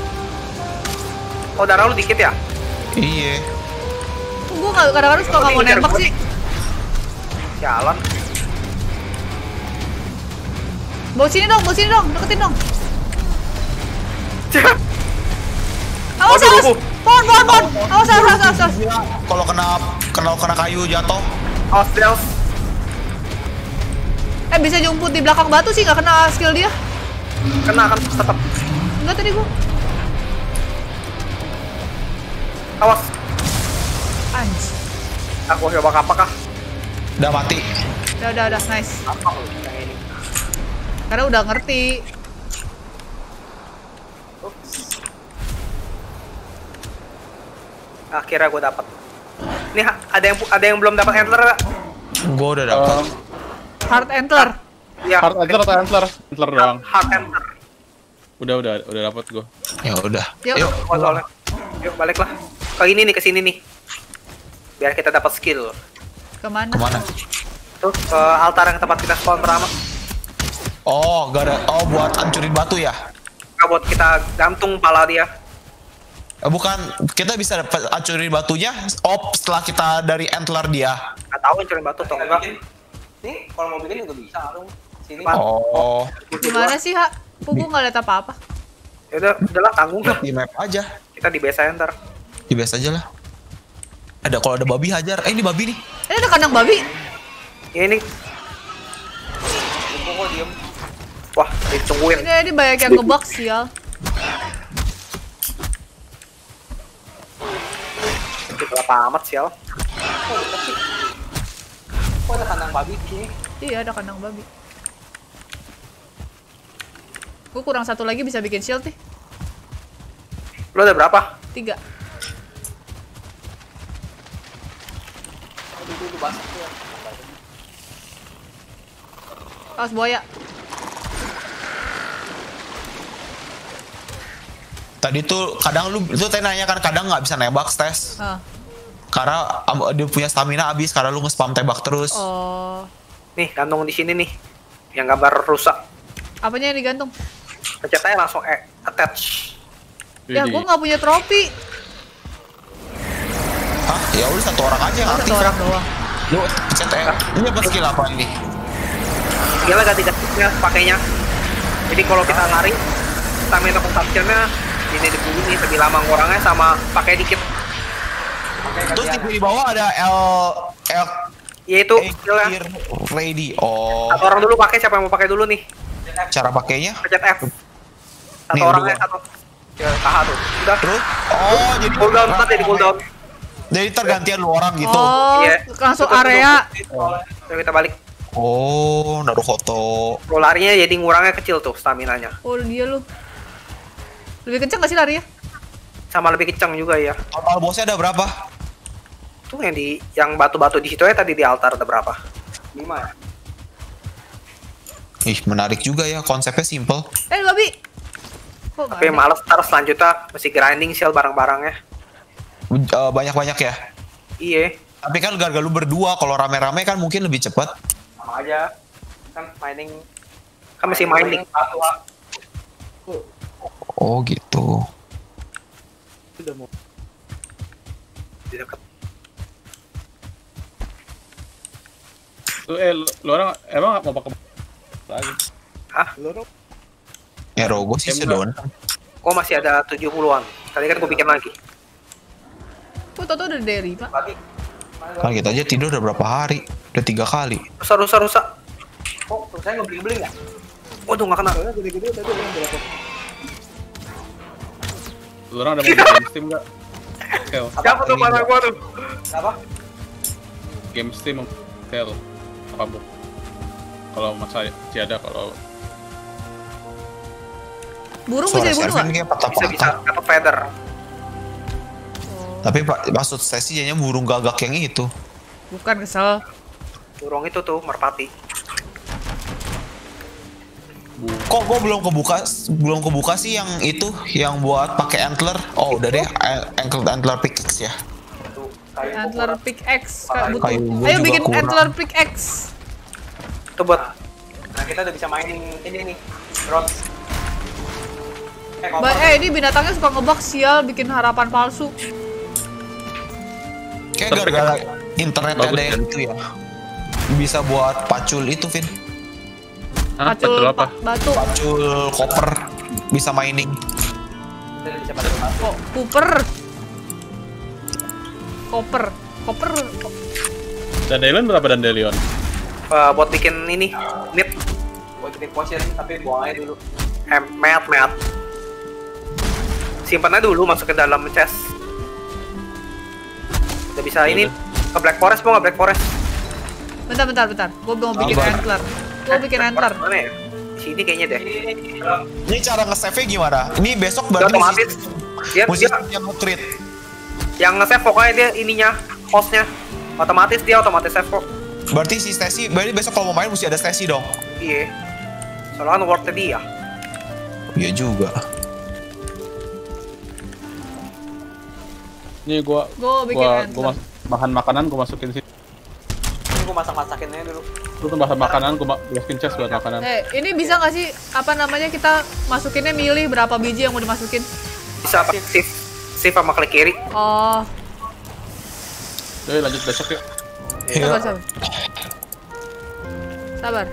Oh darah lu dikit ya? Iya. Gue nggak kadang-kadang suka nggak mau nembak sih. Jalan. Bawa sini dong, bawa sini dong, deketin dong. Awas, Aduh, awas. aduh. Pohon, pohon, pohon. Awas, awas, awas, awas. Kalau kena kena kena kayu jatuh. Awas Dels. Eh bisa jumput di belakang batu sih, nggak kena skill dia. Kena kan tetap. Enggak tadi gua. Awas. Anj. Aku coba apa kah? Udah mati. Udah, udah, udah, nice. Apa lu yang ini? Karena udah ngerti. Akhirnya gue dapat. Ini ha- ada yang ada yang belum dapat antler nggak? Gue udah dapat. Um, Hard antler. Iya. hard antler atau antler? Antler doang. Hard antler. Udah udah udah dapat gua. Ya udah. Yuk. Yuk. Gua soalnya. Yuk baliklah. Ke ini nih, ke sini nih. Biar kita dapat skill. Kemana? Kemana? Tuh ke altar yang tempat kita spawn pertama. Oh, gak ada. Oh, buat hancurin batu ya? Nah, buat kita gantung pala dia. Eh, bukan, kita bisa dapat hancurin batunya. Oh, setelah kita dari antler dia. Nggak tahu hancurin batu atau enggak. Nih, kalau mau bikin juga bisa dong. Sini. Oh, Gimana sih, Ha? Kok gue nggak liat apa-apa? Ya udah, udahlah tanggung lah. di map aja. Kita di base center. Ya biasa aja lah. Ada kalau ada babi hajar. Eh, ini babi nih. Eh, ada kandang babi. Ya, ini. Kok diem. Wah, ditungguin. Ini, ini banyak yang ngebug sial. Berapa amat sial. Oh, deket sih. Kok ada kandang babi di sini? Iya, ada kandang babi. Gue kurang satu lagi bisa bikin shield nih. Lo ada berapa? Tiga. Aduh, itu itu basah tuh ya. Awas buaya. Tadi tuh kadang lu itu tadi nanya kan kadang nggak bisa nembak stes. Ah. Karena um, dia punya stamina habis karena lu nge-spam tembak terus. Oh. Nih, gantung di sini nih. Yang gambar rusak. Apanya yang digantung? Pencet aja langsung eh, attach. Ya, Jadi, gue nggak punya trofi. Hah? Ya udah satu orang aja yang Oh, aktif. satu orang doang. Lu pencet E. Ini apa skill apa ini? Skillnya ganti-gantinya pakainya. Jadi kalau kita lari, stamina consumption-nya ini di ini lebih lama ngurangnya sama pakai dikit. Terus di bawah ada L L Yaitu Eh, skillnya. Gear ready. Oh, Satu orang dulu pakai, siapa yang mau pakai dulu nih? cara pakainya? Pencet F. Satu Nih, orangnya udah. satu. Ya, K H tuh. Udah. Terus? Oh, jadi Cooldown, tetap jadi cooldown. Jadi tergantian lu orang gitu. Oh, Iya. langsung Betul, area. Yuk kita balik. Oh, Naruhodo. Kalau larinya jadi ngurangnya kecil tuh staminanya. Oh, dia lu. Lebih kenceng gak sih lari ya? Sama lebih kencang juga ya. Total bosnya ada berapa? Tuh yang di yang batu-batu di situ ya tadi di altar ada berapa? Lima ya? Ih, menarik juga ya, konsepnya simple. Eh, babi. Kok nggak Tapi ada? males ntar selanjutnya mesti grinding sel barang-barangnya. Eh, banyak-banyak ya. Iya, Tapi kan gara-gara lu berdua, kalau rame-rame kan mungkin lebih cepat. Sama aja. Kan mining. kan masih mining. Satu, ah. Oh, gitu. udah mau. Di dekat. Lu, eh, lu, lu orang emang mau pakai lagi? Hah? Lu orang Ya Rogo sih Em, sedon. Kok masih ada tujuh puluhan? Tadi kan gue bikin lagi. Kok tau-tau udah dari lima? Lagi. Kan kita aja tidur udah berapa hari? Udah tiga kali. Rusak, rusak, rusak. Kok terus saya ngebling-bling ya? Waduh, nggak kena. gede-gede tadi yang berapa? Lu orang ada mau game Steam nggak? Kel, Siapa tuh panah gua tuh? Apa? game Steam Kel apa bu? Kalau masa masih ada kalau Burung bisa Suara dibunuh Servant nggak? kayak Bisa bisa patah-patah. dapat feather. Tapi pak, maksud saya sih jadinya burung gagak yang itu. Bukan, kesel. Burung itu tuh merpati. Kok gue belum kebuka, belum kebuka sih yang itu, yang buat pakai antler. Oh udah deh, antler antler pickaxe ya. Tuh, kayu Antler pickaxe. Kak, butuh. Kayu gua Ayo juga bikin kurang. antler pickaxe. Itu buat kita udah bisa mainin ini nih. Drone. Eh, Ba eh ini binatangnya suka ngebug sial, bikin harapan palsu. Kayak gara-gara internet Bagus, ada yang kan? itu ya. Bisa buat pacul itu, Vin. Hah, Pacul betul apa? pa- batu. Pacul koper bisa mining. Kita udah bisa pakai batu. Kok Cooper. Koper. Koper. Dandelion berapa Dandelion? Uh, buat bikin ini, nip, Buat bikin potion, tapi buang aja dulu. eh, meat, meat. Simpan aja dulu, masukin dalam chest. Udah bisa ini ke Black Forest, mau nggak Black Forest? Bentar bentar bentar. Gue mau bikin Sabar. antler. Gue bikin antler. Mana ya? Di sini kayaknya deh. Ini cara nge-save-nya gimana? Ini besok Udah berarti otomatis. Dia, musik dia yang nge-treat. yang nge-save pokoknya dia ininya, hostnya. Otomatis dia otomatis save kok. Berarti si Stacy, berarti besok kalau mau main mesti ada Stacy dong. Iya. Soalnya kan worth dia. Iya juga. Ini gua Gua bikin gua, antler. gua mas bahan makanan gua masukin sini. Ini gua masak-masakinnya dulu. Itu kan bahan makanan gua ma- masukin chest buat makanan. Eh, ini bisa nggak sih apa namanya kita masukinnya milih berapa biji yang mau dimasukin? Bisa apa? Shift, shift sama klik kiri. Oh, Yuk lanjut besok yuk. sabar sabar. Sabar.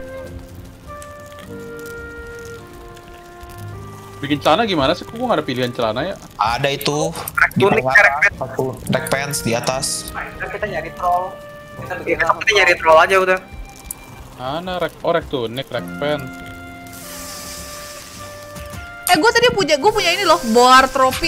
Bikin celana gimana sih? Kok gua nggak ada pilihan celana ya? Ada itu di Tunik, bawah, karet pants. satu track pants di atas. Kita, kita nyari troll. Kita Ya, bikin kita nyari troll aja udah. Mana rek? Oh rek tuh, neck rek pen. Eh, gue tadi punya gue punya ini loh, boar tropi.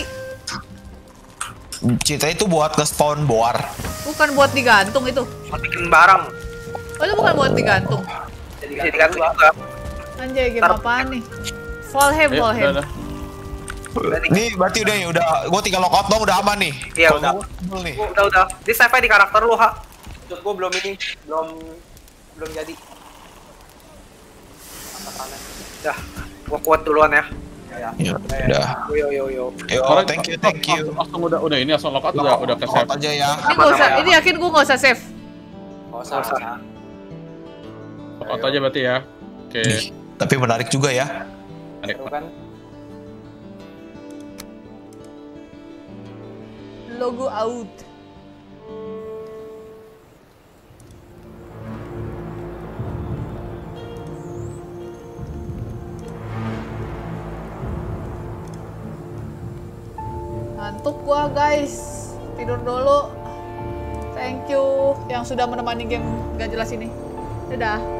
Cita itu buat nge-spawn boar. Bukan buat digantung itu. Mau bikin barang. Oh, itu bukan buat digantung. Bisa digantung juga. Anjay, game apaan nih? Volheim, Ayo, Volheim. udah, udah. Udah nih. Ini berarti udah nih, udah gua tinggal lockout dong, udah aman nih. Iya, Kalau udah. gua sebel nih. Udah udah. Di save aja di karakter lu, Ha. Maksud gua belum ini, belum belum jadi. Masakannya. Dah. Gua kuat duluan ya. Ya, Ya, ya. udah. Yo yo yo. Yo, Alright, thank you, thank you. Langsung, langsung udah udah ini langsung lockout udah udah ke Lockout save. aja ya. Ini nggak usah, ini yakin gue nggak usah save. Nggak usah. Nggak usah. usah. Lockout aja berarti ya. Oke. Nih, tapi menarik juga ya. Menarik. Seru kan? Logo out. Ngantuk gua guys, tidur dulu. Thank you yang sudah menemani game gak jelas ini. Dadah.